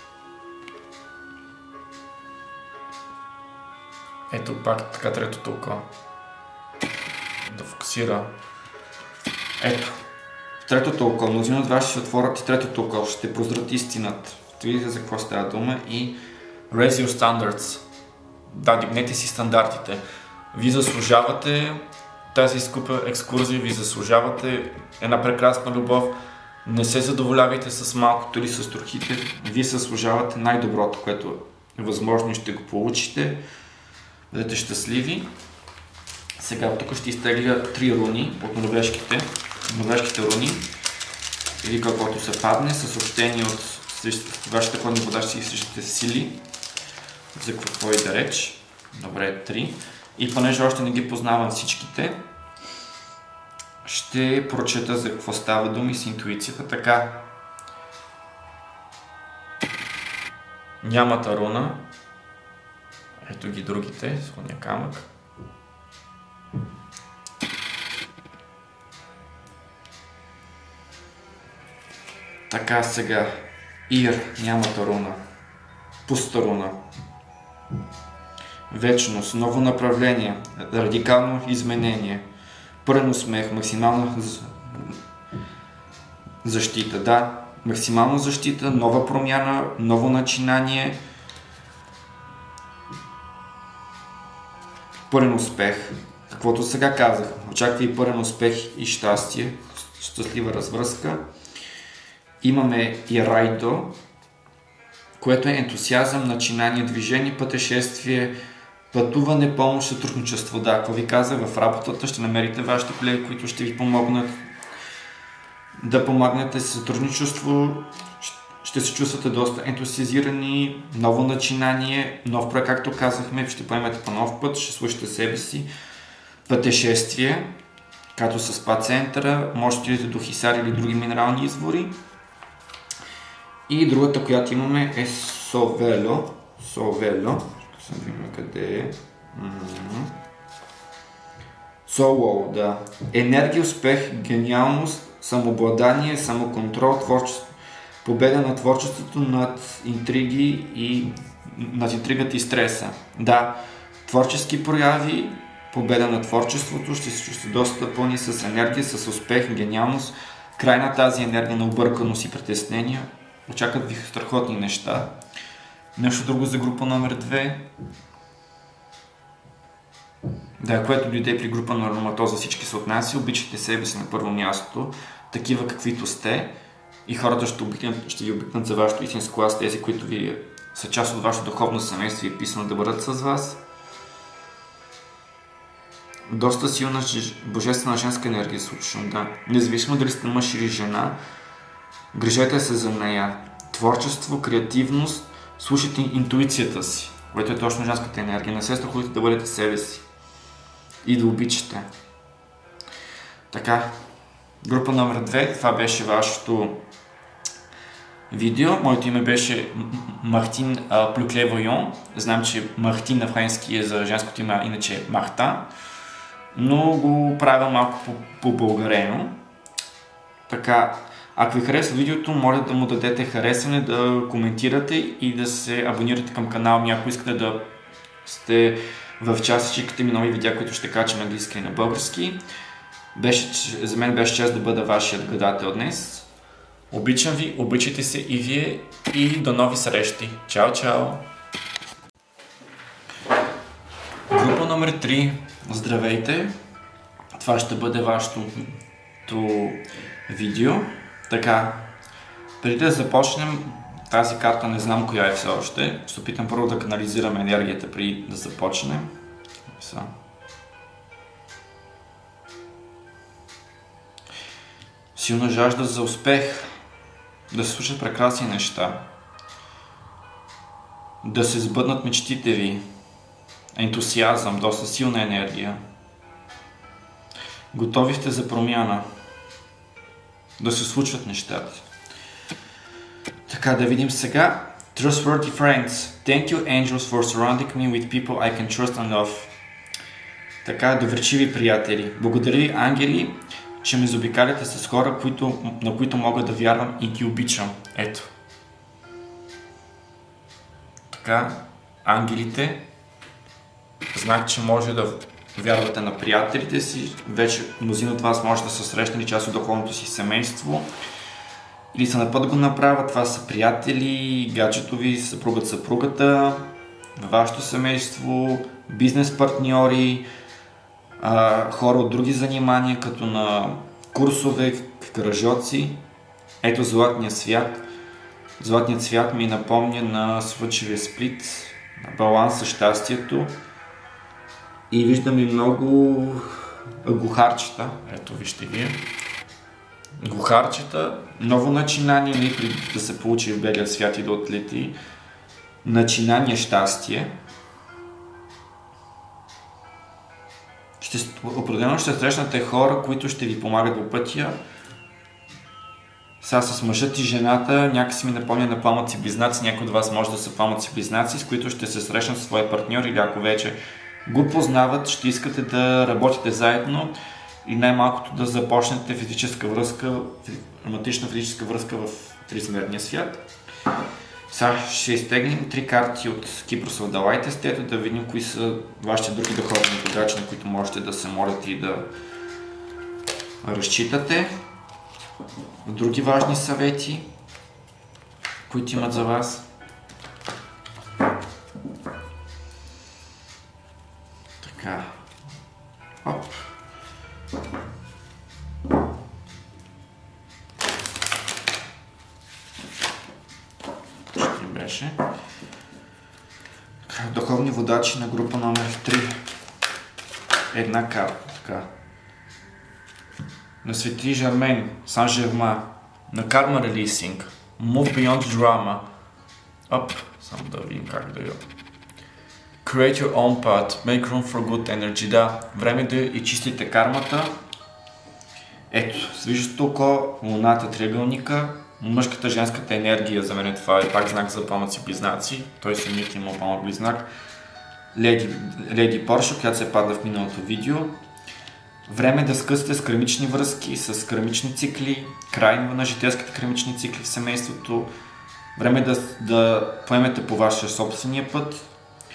Ето пак така третото око. Да фокусира. Ето. В третото око. Мнозина от вас ще отворят и третото око. Ще прозрат истината. Ще видите за какво става дума и raise your standards. Да, дигнете си стандартите. Ви заслужавате тази скъпа екскурзия, ви заслужавате една прекрасна любов. Не се задоволявайте с малкото или с трохите. Вие заслужавате най-доброто, което е възможно и ще го получите. Бъдете щастливи. Сега тук ще изтегля три руни от норвежките, норвежките руни. Или каквото се падне, със съобщение от вашите ходни водачи и срещате сили. За какво и да реч. Добре, три. И понеже още не ги познавам всичките, ще прочета за какво става думи с интуицията. Така. Нямата руна. Ето ги другите, слоня камък. Така сега. Ир, нямата руна. Пуста руна. Вечност, ново направление, радикално изменение, пълен усмех, максимална защита, да, максимална защита, нова промяна, ново начинание, пълен успех, каквото сега казах, очаква и пълен успех и щастие, щастлива развръзка. Имаме и райдо, което е ентусиазъм, начинание, движение, пътешествие, пътуване, помощ, сътрудничество. Да, ако ви казах, в работата ще намерите вашите колеги, които ще ви помогнат да помагнете с сътрудничество. Ще се чувствате доста ентусиазирани, ново начинание, нов проект, както казахме, ще поемете по нов път, ще слушате себе си. Пътешествие, като с спа центъра, може да отидете до Хисар или други минерални извори. И другата, която имаме е Совело. Совело. Ще съм видим къде е. Соло, да. Енергия, успех, гениалност, самообладание, самоконтрол, творчество. Победа на творчеството над интриги и над интригата и стреса. Да, творчески прояви, победа на творчеството, ще се чувствате доста пълни с енергия, с успех, гениалност. Край на тази енергия на обърканост и притеснения. Очакват ви страхотни неща. Нещо друго за група номер две. Да, което дойде при група номер то за всички се отнася. Обичайте себе си на първо място, такива каквито сте. И хората ще, обикнат, ще ви обикнат за вашето истинско аз, тези, които ви са част от вашето духовно семейство и е писано да бъдат с вас. Доста силна божествена женска енергия случва, да. Независимо дали сте мъж или жена, грижете се за нея. Творчество, креативност, слушайте интуицията си, което е точно женската енергия. Не се страхуйте да бъдете себе си и да обичате. Така, група номер две, това беше вашето видео. Моето име беше Мартин Плюкле-Войон. Знам, че Мартин на френски е за женското име, иначе е Марта, но го правя малко по-българено. Така, ако ви харесва видеото, моля да му дадете харесване, да коментирате и да се абонирате към канала ми, ако искате да сте в част и чекате ми нови видеа, които ще качам на английски и на български. Беше, за мен беше чест да бъда вашият гадател днес. Обичам ви, обичайте се и вие и до нови срещи. Чао, чао! Група номер три. Здравейте! Това ще бъде вашето видео. Така, преди да започнем, Тази карта не знам коя е все още. Ще опитам първо да канализирам енергията преди да започнем. Са. Силна жажда за успех. Да се случат прекрасни неща. Да се сбъднат мечтите ви. Ентусиазъм, доста силна енергия. Готови сте за промяна. Да се случват нещата. Така, да видим сега. Trustworthy friends. Thank you, angels, for surrounding me with people I can trust and love. Така, доверчиви приятели. Благодаря ви, ангели, че ме заобикаляте с хора, които, на които мога да вярвам и ги обичам. Ето. Така, ангелите. Знак, че може да вярвате на приятелите си. Вече мнозина от вас може да са срещнали част от духовното си семейство. Или са на път го направят. Това са приятели, гаджетови, съпругът, съпругата, вашето семейство, бизнес партньори, а, хора от други занимания, като на курсове, кръжоци. Ето златния свят. Златният свят ми напомня на слънчевия сплит, на баланса, щастието. И виждам и много глухарчета. Ето вижте вие. Глухарчета, ново начинание, не преди да се получи в белия свят и да отлети. Начинание щастие. Ще, определено ще срещнете хора, които ще ви помагат по пътя. Сега с мъжът и жената някакси ми напомня на пламъци близнаци. Някои от вас може да са пламъци близнаци, с които ще се срещнат с своя партньор, или ако вече го познават, ще искате да работите заедно и най-малкото да започнете физическа връзка, романтична физическа връзка в тризмерния свят. Сега ще изтегнем три карти от Кипрос в Далайте Стето, да видим кои са вашите други духовни водачи, на които можете да се молите и да разчитате. Други важни съвети, които имат за вас. Така. Оп. Ще беше. Духовни водачи на група номер три. Една карта. Така. На Свети Жермен, Сан Жерма, на Karma Releasing, Move Beyond Drama. Оп, само да видим как да я. Create your own path, make room for good energy. Да, време да изчистите кармата. Ето, с виждащото око, луната, триъгълника, мъжката, женската енергия, за мен това е пак знак за пламъци близнаци. Той самият има пламък близнак. Леди, Леди Порша, която се пада в миналото видео. Време да скъсате с кармични връзки, с кармични цикли, край на житейските кармични цикли в семейството. Време да, да поемете по вашия собствения път,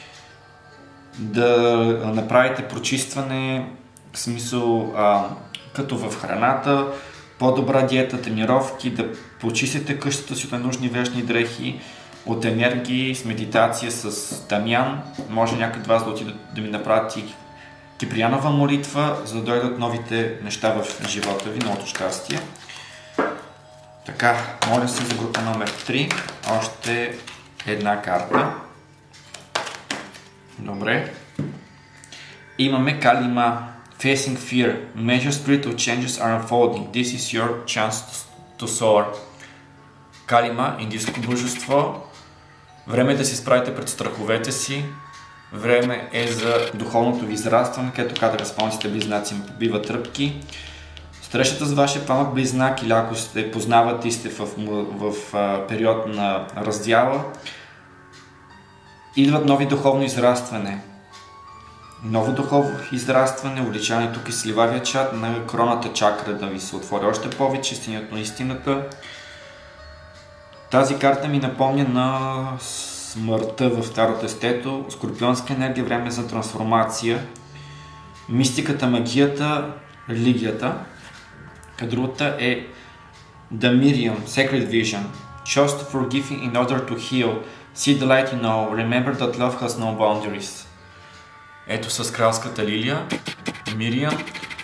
да направите прочистване, в смисъл а, като в храната, по-добра диета, тренировки, да почистите къщата си от ненужни вечни дрехи, от енергии, с медитация, с тамян. Може някой от вас да отиде да ми направи Киприянова молитва, за да дойдат новите неща в живота ви, новото щастие. Така, моля се за група номер три. Още една карта. Добре. Имаме Калима. Facing fear. Major spiritual changes are unfolding. This is your chance to soar. Калима, индийско божество. Време е да се справите пред страховете си. Време е за духовното ви израстване, където кадър спълните близнаци биват тръпки. Срещата с вашия пламък близнак, или ако сте познавате и сте в, в, в а, период на раздяла, идват нови духовно израстване. Ново духовно израстване, увеличаване тук и сливавия чат на кроната чакра да ви се отвори още повече, истината на истината. Тази карта ми напомня на смъртта в Старото естето, скорпионска енергия, време за трансформация, мистиката, магията, религията. Другата е The Miriam, Sacred Vision. Chose to forgiving in order to heal. See the light you know. Remember that love has no boundaries. Ето с кралската лилия, Мириам.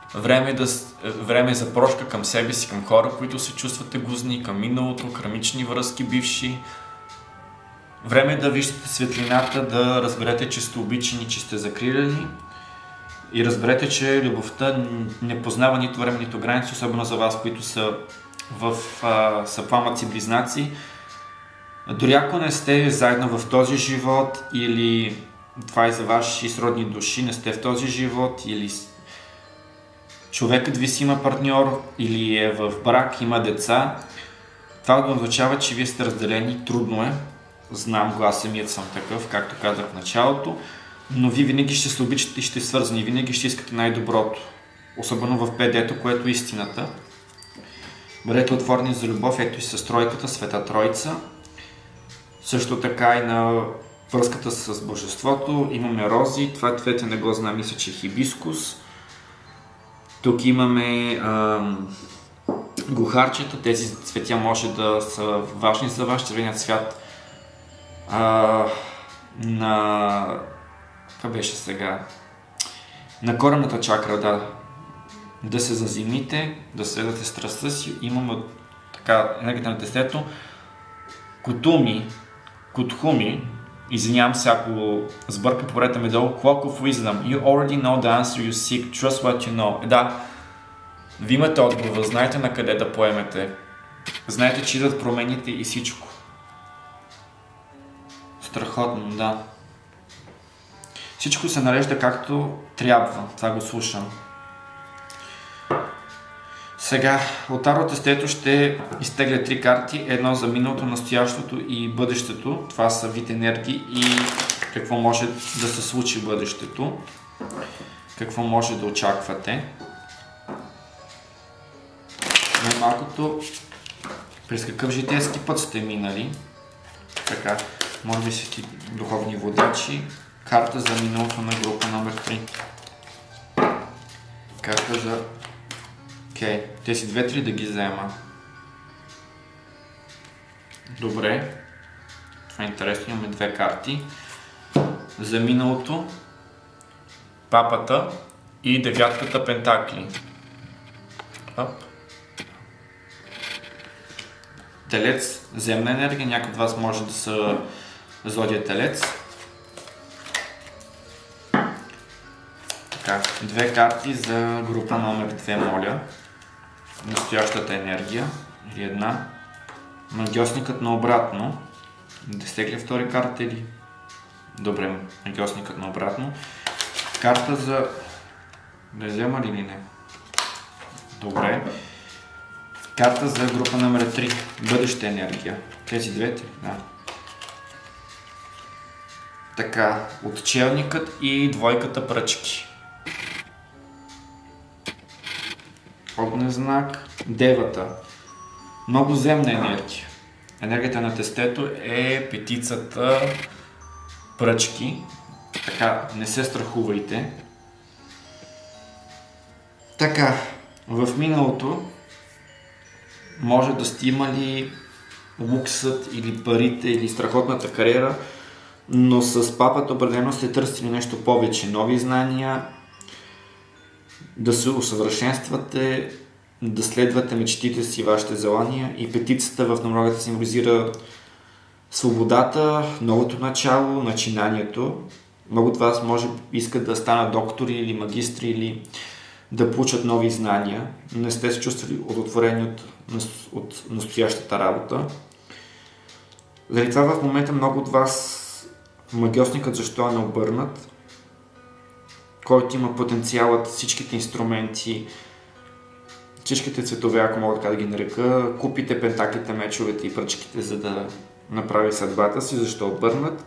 Време, да, време за прошка към себе си, към хора, които се чувствате гузни, към миналото, кармични връзки, бивши. Време е да виждате светлината, да разберете, че сте обичани, че сте закриляли и разберете, че любовта не познава нито време, нито граници, особено за вас, които са в а, са пламъци близнаци. Дори ако не сте заедно в този живот или това е за ваши сродни души, не сте в този живот или човекът ви си има партньор или е в брак, има деца, това означава, че вие сте разделени, трудно е. Знам го, аз самият съм такъв, както казах в началото, но вие винаги ще се обичате и ще сте свързани, винаги ще искате най-доброто. Особено в пет дето, което е истината. Бъдете отворени за любов, ето и с тройката, Света Троица. Също така и на връзката с Божеството. Имаме рози, това цвете не го знам, мисля, че е хибискус. Тук имаме ам, гухарчета, тези цветя може да са важни за вас, червеният цвят а, на... Каква беше сега? На коремната чакра, да. Да се заземите, да следвате страстта си. Имаме така енергията на тестето. Кутуми, кутхуми, извинявам се, ако сбърка, поборете ме долу. Clock of Wisdom. You already know the answer you seek. Trust what you know. Е, да, ви имате отговор, знаете на къде да поемете. Знаете, че идват промените и всичко. Страхотно, да. Всичко се нарежда както трябва. Това го слушам. Сега, от Таро тестето ще изтегля три карти. Едно за миналото, настоящото и бъдещето. Това са вид енергии и какво може да се случи в бъдещето. Какво може да очаквате. Най-малкото, през какъв житейски път сте минали. Така, може би си духовни водачи. Карта за миналото на група номер три. Карта за... Окей, okay. Тези две-три да ги взема. Добре. Това е интересно, имаме две карти. За миналото, папата и девятката пентакли. Оп. Телец, земна енергия, някой от вас може да са зодия Телец. Така, две карти за група номер две, моля. Настоящата енергия. Или една. Магиосникът наобратно. Да стегля втори карта или... Добре, магиосникът наобратно. Карта за... Да взема ли или не? Добре. Карта за група номер три. Бъдеща енергия. Тези двете? Да. Така, отчелникът и двойката пръчки. Огнен знак. Девата. Много земна енергия. Енергията на тестето е петицата пръчки. Така, не се страхувайте. Така, в миналото може да сте имали луксът или парите или страхотната кариера, но с папата определено сте търсили нещо повече, нови знания, да се усъвършенствате, да следвате мечтите си, вашите желания, и петицата в нумерологията символизира свободата, новото начало, начинанието. Много от вас може искат да станат доктори или магистри или да получат нови знания, не сте се чувствали удовлетворени от, от настоящата работа. Заради това в момента много от вас магиосникът защо е необърнат, който има потенциалът, всичките инструменти, всичките цветове, ако мога така да ги нарека, купите, пентаклите, мечовете и пръчките, за да направи съдбата си, защо е обърнат.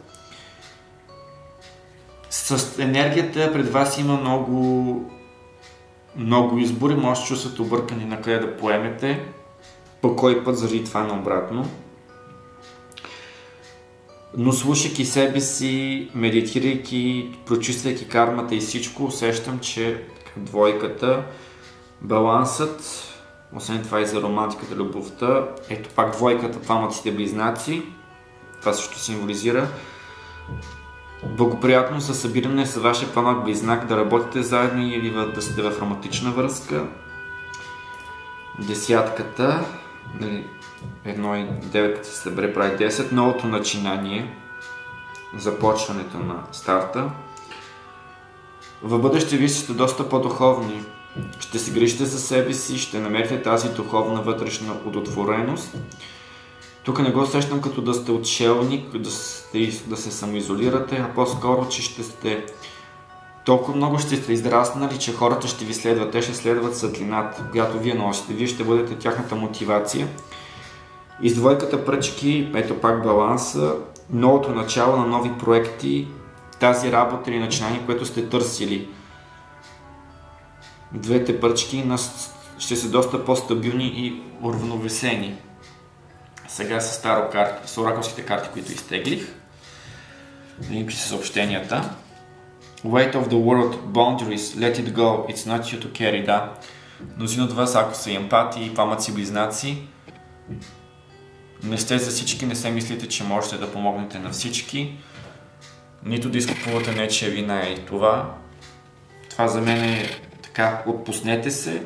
С енергията пред вас има много много избори, може да чувствате объркани на къде да поемете, по кой път, заради това наобратно. Но слушайки себе си, медитирайки, прочиствайки кармата и всичко, усещам, че двойката, балансът, освен това и за романтиката, любовта, ето пак двойката, пламъците близнаци, това също символизира Благоприятно за събиране с вашия пламък близнак, да работите заедно или да сте в романтична връзка. Десятката, нали, едно и девет като се събере прави десет, новото начинание, започването на старта. В бъдеще вие сте доста по-духовни, ще се грижите за себе си, ще намерите тази духовна вътрешна удовлетвореност. Тук не го усещам като да сте отшелник, да, сте, да се самоизолирате, а по-скоро, че ще сте толкова много ще сте израснали, че хората ще ви следват, те ще следват светлината, която вие носите, вие ще бъдете тяхната мотивация. И с двойката пръчки, ето пак баланса, новото начало на нови проекти, тази работа или начинание, което сте търсили. Двете пръчки ще са доста по-стабилни и уравновесени. Сега са старо карти, са оракълските карти, които изтеглих. Линки са съобщенията. Weight of the world, boundaries, let it go, it's not you to carry, да. Мнозина от вас, ако са емпати и пламъци близнаци, не сте за всички, не се мислите, че можете да помогнете на всички. Нито да изкупувате нечия вина и това. Това за мен е така, отпуснете се.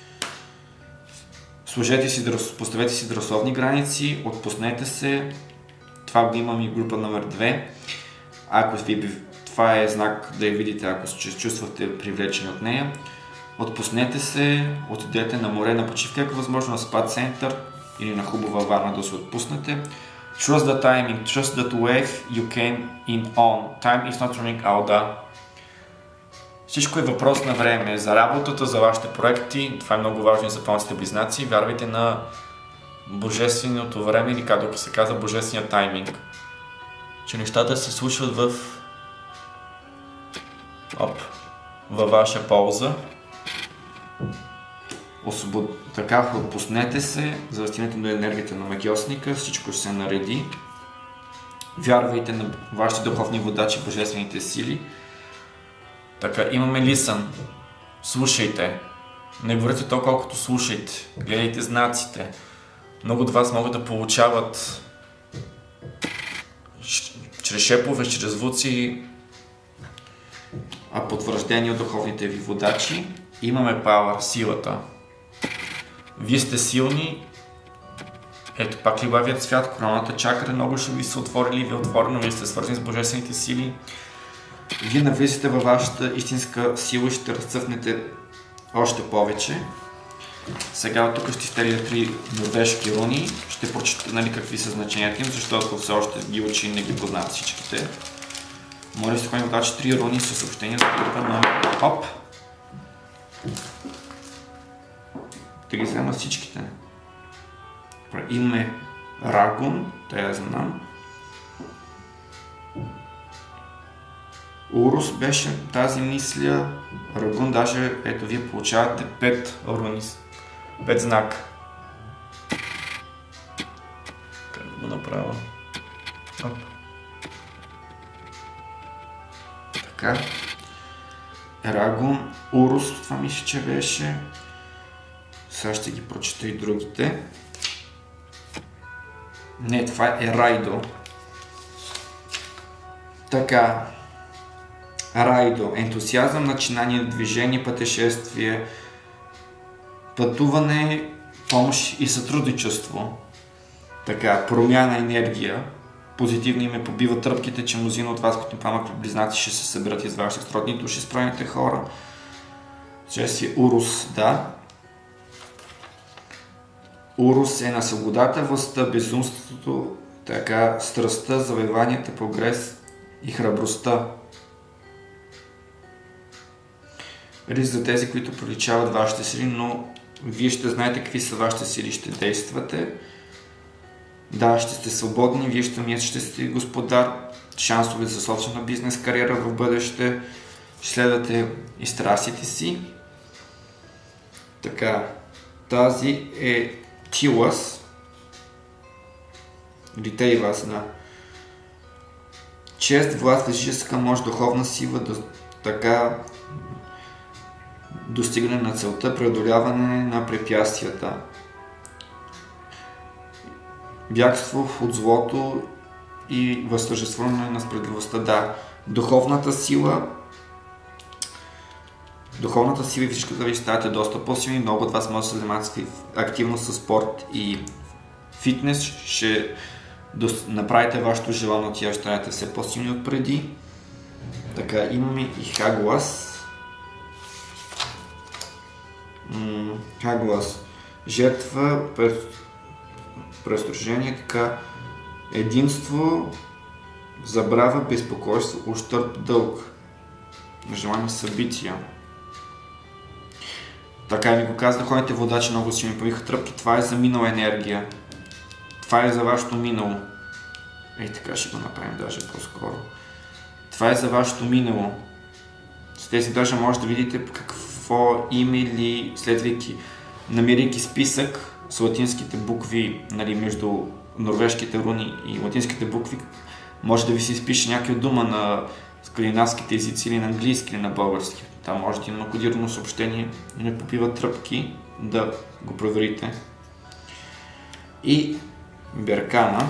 Сложете си, поставете си здравословни граници, отпуснете се. Това го имам и група номер две. Ако ви, това е знак да я видите, ако се чувствате привлечени от нея. Отпуснете се, отидете на море, на почивка, ако възможно на спа център или на хубава вана да се отпуснете. Trust the timing, trust that wave you came in on. Time is not running out, да. Всичко е въпрос на време. За работата, за вашите проекти, това е много важно и за пламъците близнаци. Вярвайте на божественото време или както се казва божествения тайминг. Че нещата се случват в Оп. във ваша полза. Освобод... Така, отпуснете се, за да стигнете до енергията на магиосника, всичко ще се нареди. Вярвайте на вашите духовни водачи, божествените сили. Така, имаме лисън. Слушайте. Не говорите то колкото слушайте. Гледайте знаците. Много от вас могат да получават чрез шепове, чрез звуци, а потвърждение от духовните ви водачи. Имаме пауър, силата. Вие сте силни. Ето пак либавият свят, коронната чакра, много ще ви са отворили, ви е отворено, вие сте свързани с божествените сили. Вие навлизате във вашата истинска сила и ще разцъфнете още повече. Сега тук ще изтеля три норвежки руни. Ще прочета, нали, какви са значенията им, защото все още ги учи и не ги познават всичките. Моля се, когато дадачи три руни със съобщения за група на Оп! Да ги взема всичките. Имаме Рагун, тя я знам. Урус беше тази мисля. Рагун, даже ето вие получавате пет руни, пет знака. Как го направя? Оп. Така. Рагун, Урус, това мисля, че беше. Сега ще ги прочета и другите. Не, това е Райдо. Така. Райдо. Ентусиазъм, начинание, движение, пътешествие, пътуване, помощ и сътрудничество. Така, промяна, енергия. Позитивно име побива тръпките, че мнозина от вас, като пламък близнаци, ще се съберат из вашите сродни души с правилните хора. Чест е Урус, да. Урус е на свободата, властта, безумството, така, страстта, завоеванията, прогрес и храбростта. Риск за тези, които приличават вашите сили, но вие ще знаете какви са вашите сили, ще действате. Да, ще сте свободни, вие ще умеете, ще сте господар, шансове за собствена бизнес кариера в бъдеще, ще следвате и страстите си. Така, тази е Тилас, или Тейвас, да. Чест, власт, физическа мощ, духовна сила, да, така достигане на целта, преодоляване на препятствията. Бягство от злото и възтържествуване на справедливостта. Да, Духовната сила. Духовната сила и физическата ви ставате доста по-силни. Много от вас може да се занимават активно с спорт и фитнес. Ще направите вашето желание, тя ще станете все по-силни от преди. Така, имаме и Хаглас. М- Хаглас. Жертва, престружение, така, единство, забрава, безпокойство, ущърб, дълг. Желание събития. Така ми го каза, ходите водачи много си ми повиха тръпки. Това е за минала енергия. Това е за вашето минало. Ей, така ще го направим даже по-скоро. Това е за вашето минало. С тези даже може да видите какво име или следвайки, намирайки списък с латинските букви, нали, между норвежките руни и латинските букви, може да ви се изпише някаква дума на скандинавските езици или на английски или на български. Там може да има кодирано съобщение и не попива тръпки, да го проверите. И Беркана.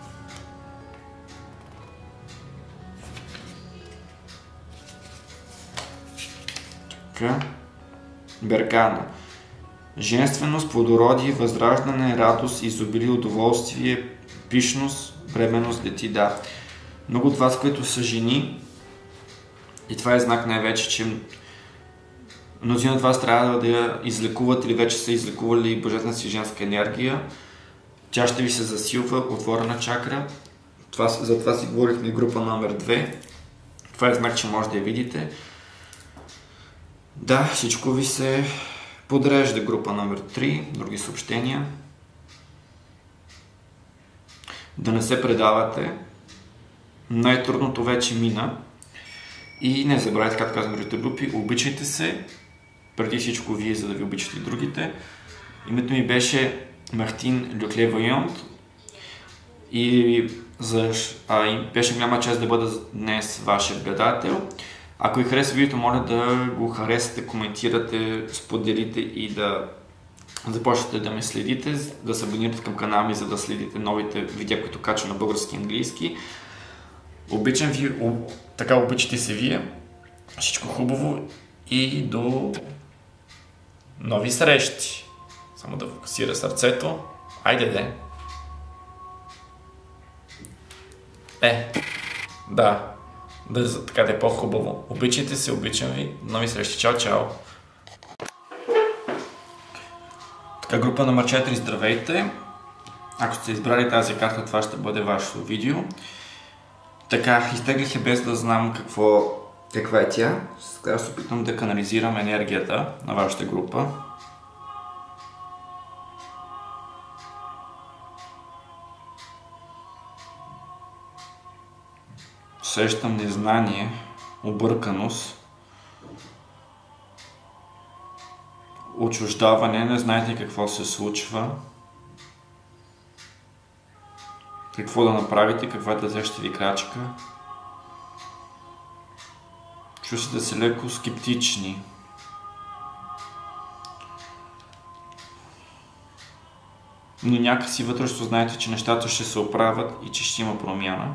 Така. Беркана. Женственост, плодородие, възраждане, радост, изобилие, удоволствие, пишност, бременност, дети, да. Много от вас, които са жени, и това е знак най-вече, че мнозина от вас трябва да я излекуват или вече са излекували божествената си женска енергия. Тя ще ви се засилва, отворена чакра. Това, за това си говорихме група номер две. Това е знак, че може да я видите. Да, всичко ви се подрежда. Група номер три, други съобщения. Да не се предавате. Най-трудното вече мина. И не забравяйте, както казвам другите групи, обичайте се, преди всичко вие, за да ви обичате и другите. Името ми беше Мартин Люкле-Войонт и, за, а, и беше голяма чест да бъда днес вашият гледател. Ако ви хареса видеото, моля да го харесате, коментирате, споделите и да започнете да ме следите, да се абонирате към канала ми, за да следите новите видеа, които качвам на български и английски. Обичам ви, об... така обичате се вие. Всичко хубаво и до нови срещи. Само да фокусира сърцето. Айде де. Е, да. Да, така да е по-хубаво. Обичайте се, обичам ви. Нови срещи. Чао, чао. Така, група номер четири, здравейте. Ако сте избрали тази карта, това ще бъде вашето видео. Така, изтеглих я без да знам какво, каква е тя. Сега се опитам да канализирам енергията на вашата група. Усещам незнание, обърканост, отчуждаване, не знаете какво се случва, какво да направите, каква е следващата ви крачка. Чувствате се леко скептични. Но някакси вътрешно знаете, че нещата ще се оправят и че ще има промяна.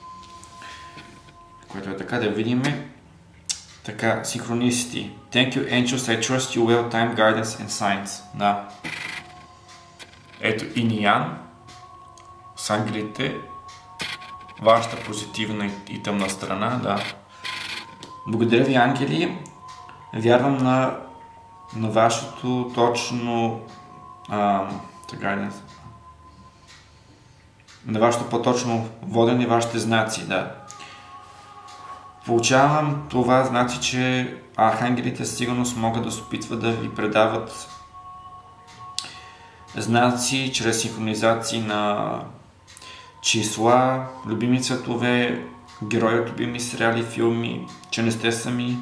Което е така, да видим. Така, синхронисти. Thank you, angels, I trust you well, time, guidance and signs. Да. Ето Иниян. С ангелите. Вашата позитивна и тъмна страна, да. Благодаря ви, ангели. Вярвам на, на вашето точно а, така, на вашето по-точно водене, вашите знаци, да. Получавам това, значи, че архангелите със сигурност могат да се опитват да ви предават знаци чрез синхронизации на числа, любими цветове, герои от любими сериали, филми, че не сте сами.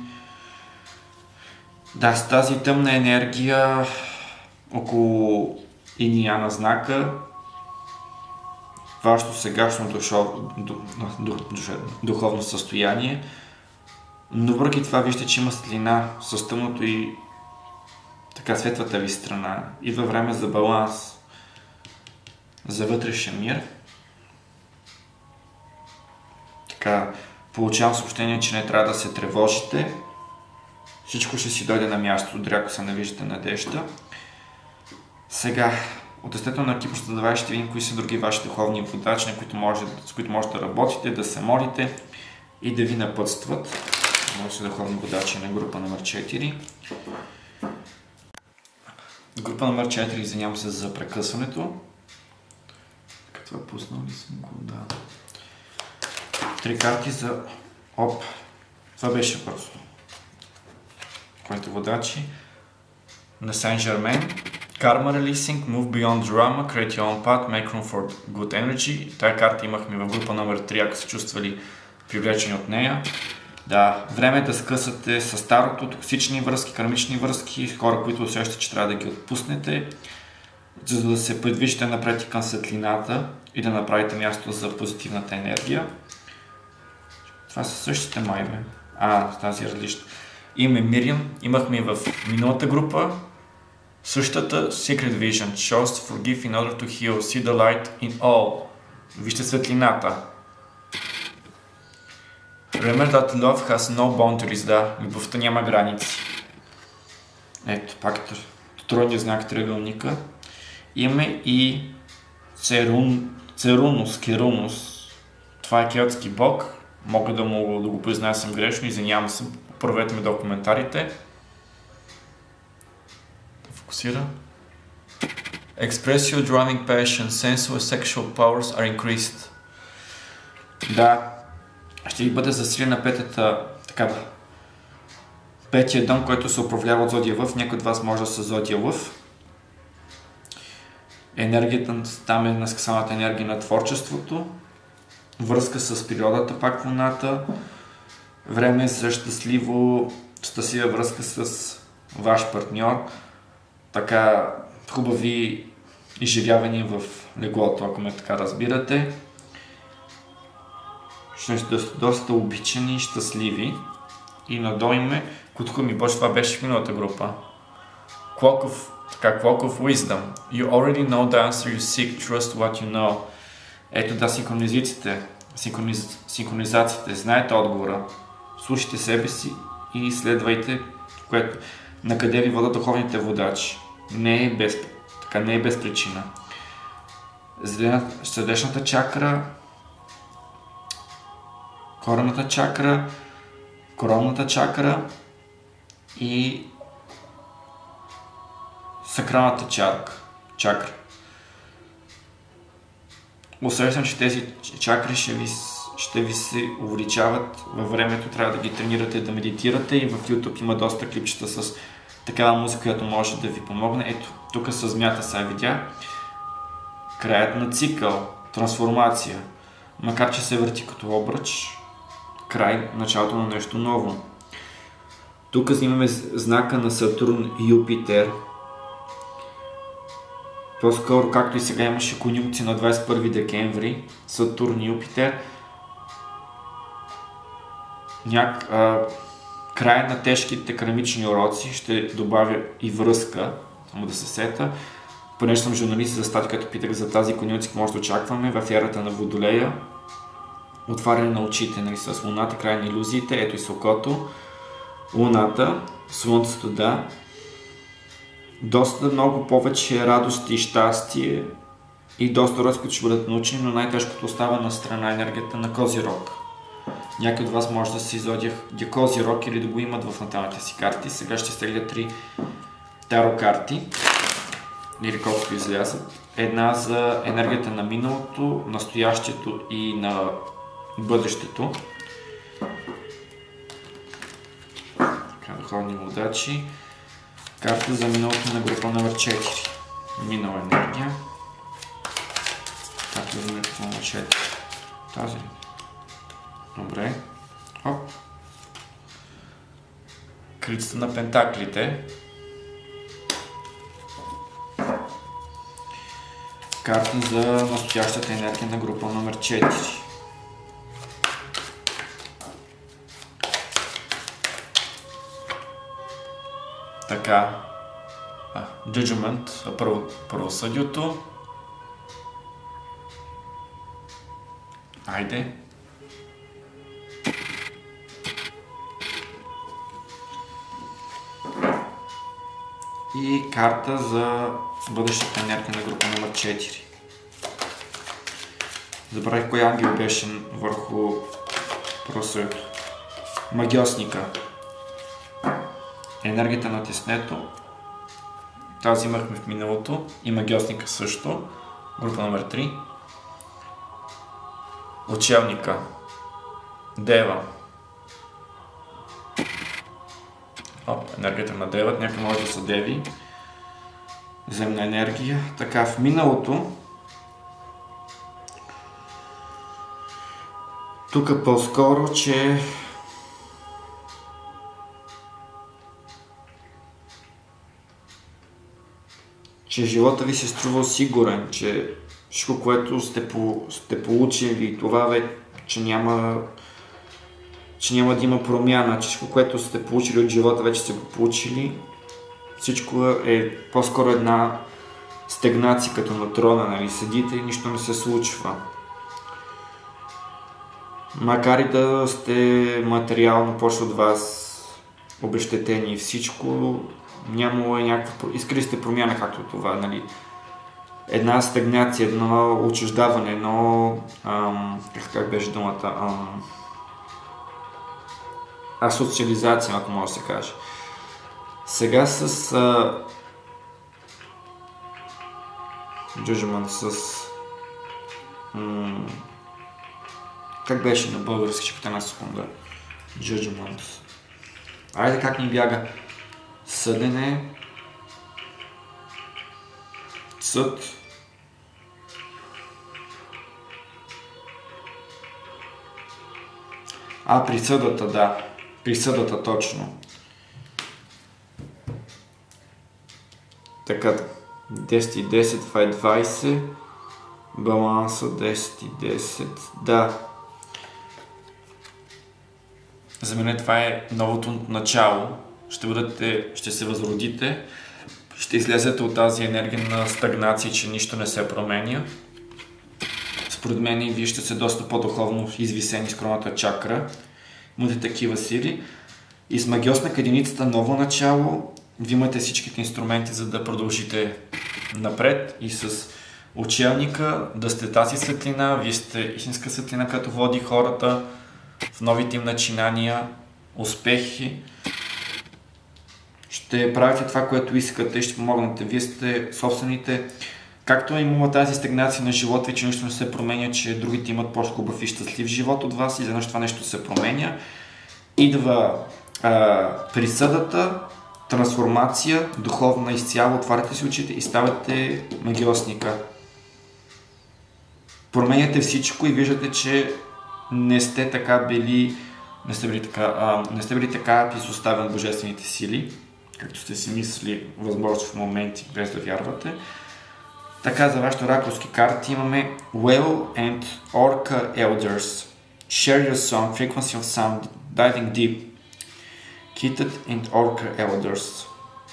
Да, с тази тъмна енергия около Инияна знака, вашето сегашно душов, ду, ду, ду, духовно състояние, но въпреки това вижте, че има светлина с тъмното и така светлата ви страна. Идва време за баланс, за вътрешен мир. Така, Получавам съобщение, че не трябва да се тревожите. Всичко ще си дойде на място, дори ако се не виждате надежда. Сега, от естето на Кипър Страдавай ще видим кои са други ваши духовни водачи, на които може, с които можете да работите, да се молите и да ви напътстват. Може са духовни водачи на група номер четири. Група номер четири, извинявам се за прекъсването. Това пуснал ли съм го? Да. Три карти за... Оп! Това беше просто. Който водачи на Сен-Жермен. Karma Releasing, Move Beyond Drama, Create Your Own Path, Make Room for Good Energy. Тая карта имахме в група номер три, ако се чувствали привлечени от нея. Да, време е да скъсате с старото, токсични връзки, кармични връзки, хора, които усещате, че трябва да ги отпуснете, за да се придвижите напред и към светлината и да направите място за позитивната енергия. Това са същите майбе. А, тази е различна. Имаме Мириам, имахме и в миналата група. Същата Secret Vision. Chose to forgive in order to heal. See the light in all. Вижте светлината. Remember that love has no boundaries. Да, любовта няма граници. Ето, пак тройния знак триъгълника. Имаме и Церун, Церунус, Керунус. Това е келтски бог. Мога да, мога да го произнасям грешно, извинявам се. Проверете ме до коментарите. Да фокусира. Express your driving passion, sensual sexual powers are increased. Да, ще ви бъде засилена петата, такава, петия дом, който се управлява от Зодия Лъв. Някой от вас може да са Зодия Лъв. Енергията там е наскъсаната енергия на творчеството. Връзка с природата, пак луната. Време за щастливо, щастлива връзка с ваш партньор. Така хубави изживявания в леглото, ако ме така разбирате. Ще сте доста обичани и щастливи. И надолу име, кутко ми боже, това беше в миналата група. Clock of, така, Clock of Wisdom. You already know the answer you seek, trust what you know. Ето да, синхронизациите, синхрониз... синхронизациите, знаете отговора. Слушайте себе си и следвайте, което, на къде ви водят духовните водачи. Не е без, така, не е без причина. Сърдечната чакра, корената чакра, коронната чакра и сакралната чакра. чакра. Усещам, че тези чакри ще ви, ще ви се увеличават във времето, трябва да ги тренирате, да медитирате и в YouTube има доста клипчета с такава музика, която може да ви помогне. Ето, тук с змията сега видя. Краят на цикъл, трансформация, макар че се върти като обръч, край, началото на нещо ново. Тук имаме знака на Сатурн и Юпитер. По-скоро, както и сега имаше конюнкция на двадесет и първи декември, Сатурн и Юпитер. Няк, а, края на тежките кармични уроци ще добавя и връзка, само да се сета. Понеже съм журналист за статия, като питах за тази конюнкция, може да очакваме в ерата на Водолея. Отваряне на очите, нали, с Луната, край на илюзиите, ето и Сокото. Луната, Слънцето, да. Доста много повече радост и щастие и доста уроци, които ще бъдат научени, но най-тежкото остава на страна енергията на Козирог. Някой от вас може да се изодя Козирог или да го имат в наталните си карти. Сега ще стегля три таро карти, или колкото излязат. Една за енергията на миналото, настоящето и на бъдещето. Така, духовни водачи. Карта за миналото на група номер четири. Минала енергия. Карта за миналото номер четири. Тази. Добре. Оп. Крицата на пентаклите. Карта за настоящата енергия на група номер четири. Така. А, Judgment, първо, правосъдието. Айде. и карта за бъдещата енергия на група номер четири. Забравих кой ангел беше върху правосъдието. Магиосника. Енергията на теснето. Тази имахме в миналото. И магиосника също. Група номер три. Учелника. Дева. Оп, енергията на дева. Някой може да са деви. Земна енергия. Така, в миналото тук по-скоро, че че живота ви се струва сигурен, че всичко, което сте, по, сте получили, това вече, че няма, че няма да има промяна, че всичко, което сте получили от живота, вече сте го получили. Всичко е по-скоро една стагнация, като на трона, нали? Седите и нищо не се случва. Макар и да сте материално почва от вас обещетени и всичко, нямало е някаква... Искали сте промяна, както това, нали? Една стагнация, едно отчуждаване, едно... Ам, как, как беше думата? Ам, асоциализация, ако може да се каже. Сега с... А, Judgment, с... М, как беше на български, чекайте една секунда? Judgment. Айде, как ни бяга? Съдене, съд, а присъдата, да, присъдата точно. Така, десет и десет, това е двайсет, баланса десет и десет, да. За мен това е новото начало. Ще бъдете, ще се възродите, ще излезете от тази енергия на стагнация, че нищо не се променя. Според мен и вие ще сте доста по-духовно извисени с кроната чакра. Имате такива сили. И с магиосна единицата ново начало, вие имате всичките инструменти, за да продължите напред. И с учелника да сте тази светлина, вие сте истинска светлина, като води хората в новите им начинания, успехи. Ще правите това, което искате и ще помогнете. Вие сте собствените. Както има тази стагнация на живота ви, че нищо не се променя, че другите имат по-хубав и щастлив живот от вас и изведнъж това нещо се променя. Идва а, присъдата, трансформация, духовна изцяло, отваряте си очите и ставате магиосника. Променяте всичко и виждате, че не сте така били, не сте били така, а, не сте били така изоставени от божествените сили, както сте си мислили, възможно в моменти, без да вярвате. Така, за вашите оракулски карти имаме Whale and Orca Elders. Share your song, frequency of sound, diving deep. Kitted and Orca Elders.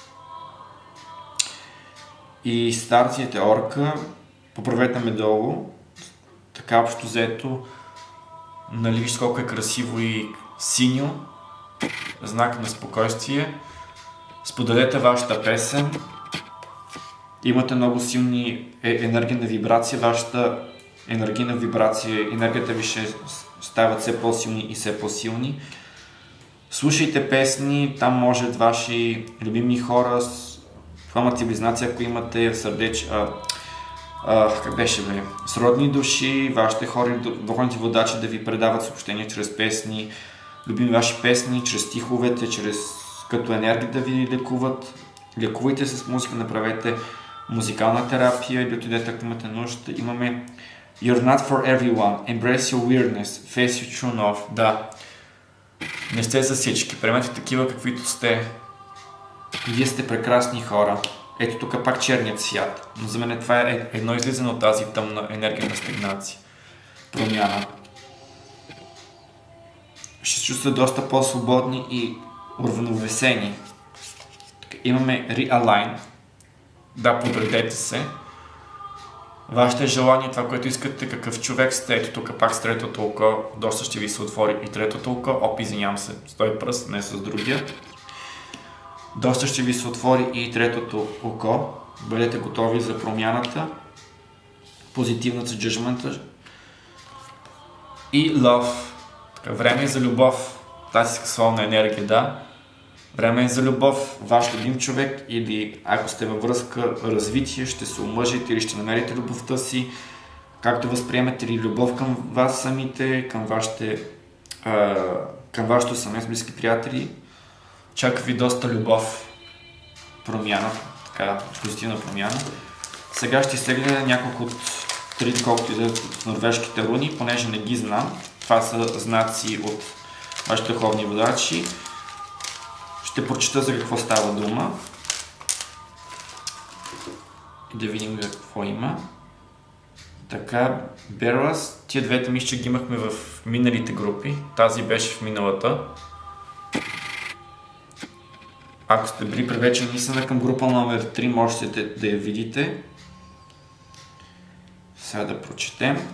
И старците орка, поправете ме долу, така общо взето, нали виж колко е красиво и синьо, знак на спокойствие. Споделете вашата песен. Имате много силни енергийна вибрация. Вашата енергийна вибрация, енергията ви ще стават все по-силни и все по-силни. Слушайте песни, там може ваши любими хора, двамата близнаци, ако имате сърдеч, а, а, как беше бе, сродни души, вашите хора, духовните водачи да ви предават съобщения чрез песни, любими ваши песни, чрез стиховете, чрез като енергия да ви лекуват. Лекувайте с музика, направете музикална терапия или отидете, ако имате нужда. Имаме You're not for everyone. Embrace your weirdness. Face your true north. Да. Не сте за всички. Приемете такива, каквито сте. Вие сте прекрасни хора. Ето тук пак черният свят. Но за мен това е едно излизане от тази тъмна енергия на стагнация. Промяна. Ще се чувствате доста по-свободни и уравновесени. Имаме Realign. Да, подредете се. Вашите желания, това, което искате, какъв човек сте. Ето тук пак с третото око, доста ще ви се отвори и третото око. Оп, извинявам се, с този пръст, не с другия. доста ще ви се отвори и третото око. Бъдете готови за промяната, позитивната джъджмента и love. Така, време е за любов, тази сексуална енергия, да. Време е за любов, ваш любим човек или ако сте във връзка развитие, ще се омъжите или ще намерите любовта си, както възприемете ли любов към вас самите, към вашите, а, към вашето съвместно близки приятели. Чака ви доста любов, промяна, така, позитивна промяна. Сега ще изтегля няколко от три, колкото излезат от норвежките руни, понеже не ги знам. Това са знаци от вашите духовни водачи. Ще прочета за какво става дума. И да видим какво има. Така, Берас, тия двете мисля, че ги имахме в миналите групи. Тази беше в миналата. Ако сте били привлечени наистина към група номер три, можете да, да я видите. Сега да прочетем.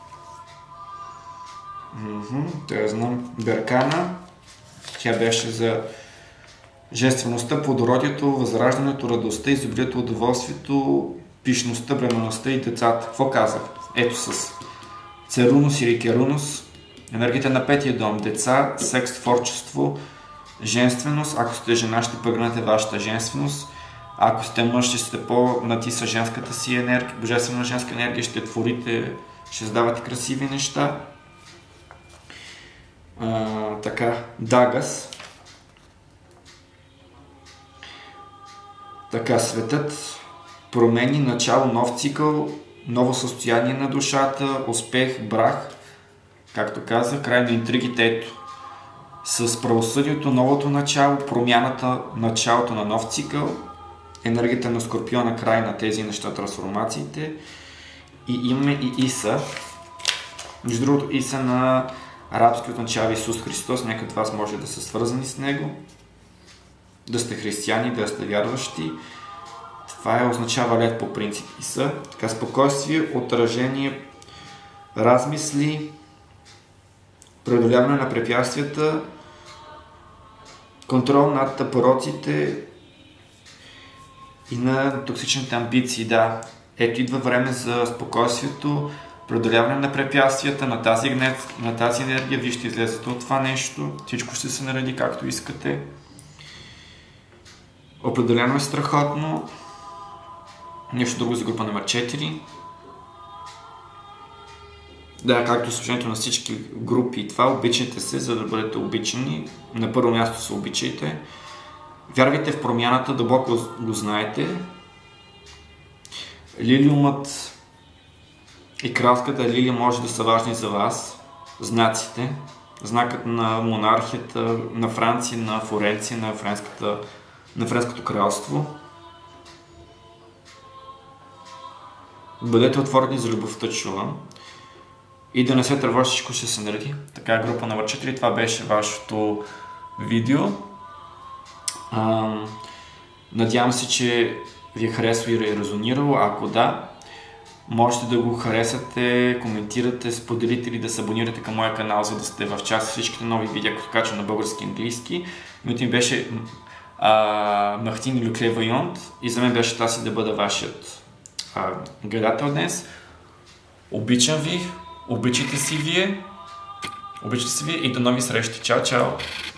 Да знам. Беркана. Тя беше за женствеността, плодородието, възраждането, радостта, изобилието, удоволствието, пишността, бременността и децата. Какво казах? Ето с Церунус или Керунус. Енергията на петия дом. Деца, секс, творчество, женственост. Ако сте жена, ще прегърнете вашата женственост. Ако сте мъж, ще сте по-натиса женската си енергия, божествена женска енергия, ще творите, ще създавате красиви неща. А, така, Дагас. Така, светът промени, начало, нов цикъл, ново състояние на душата, успех, брак, както казах, край на интригите, ето. С правосъдието, новото начало, промяната, началото на нов цикъл, енергията на Скорпиона, край на тези неща, трансформациите. И имаме и Иса. Между другото, Иса на арабски означава Исус Христос, някои от вас може да са свързани с него, да сте християни, да сте вярващи. Това е, означава лед по принцип Иса. Така, спокойствие, отражение, размисли, преодоляване на препятствията, контрол над пороците и на токсичните амбиции. Да, ето идва време за спокойствието, преодоляване на препятствията, на тази гнев, на тази енергия. Вие ще излезете от това нещо, всичко ще се нареди както искате. Определено е страхотно. Нещо друго за група номер четири. Да, както служението на всички групи и това, обичайте се, за да бъдете обичани. На първо място се обичайте. Вярвайте в промяната, дълбоко го знаете. Лилиумът и кралската лилия може да са важни за вас. Знаците. Знакът на монархията на Франция, на Флоренция, на, френската, на Френското кралство. Бъдете отворени за любовта, чувам. И да не се тревожи, всичко ще се нареди. Така, група номер четири, това беше вашето видео. А, надявам се, че ви е харесало и е резонирало. Ако да, можете да го харесате, коментирате, споделите или да се абонирате към моя канал, за да сте в част с всичките нови видеа, които качвам на български и английски. Името ми беше а, Мартин Люкле Вайонт и за мен беше тази да бъда вашият а, гледател днес. Обичам ви, обичайте си вие, обичайте си вие и до нови срещи. Чао, чао!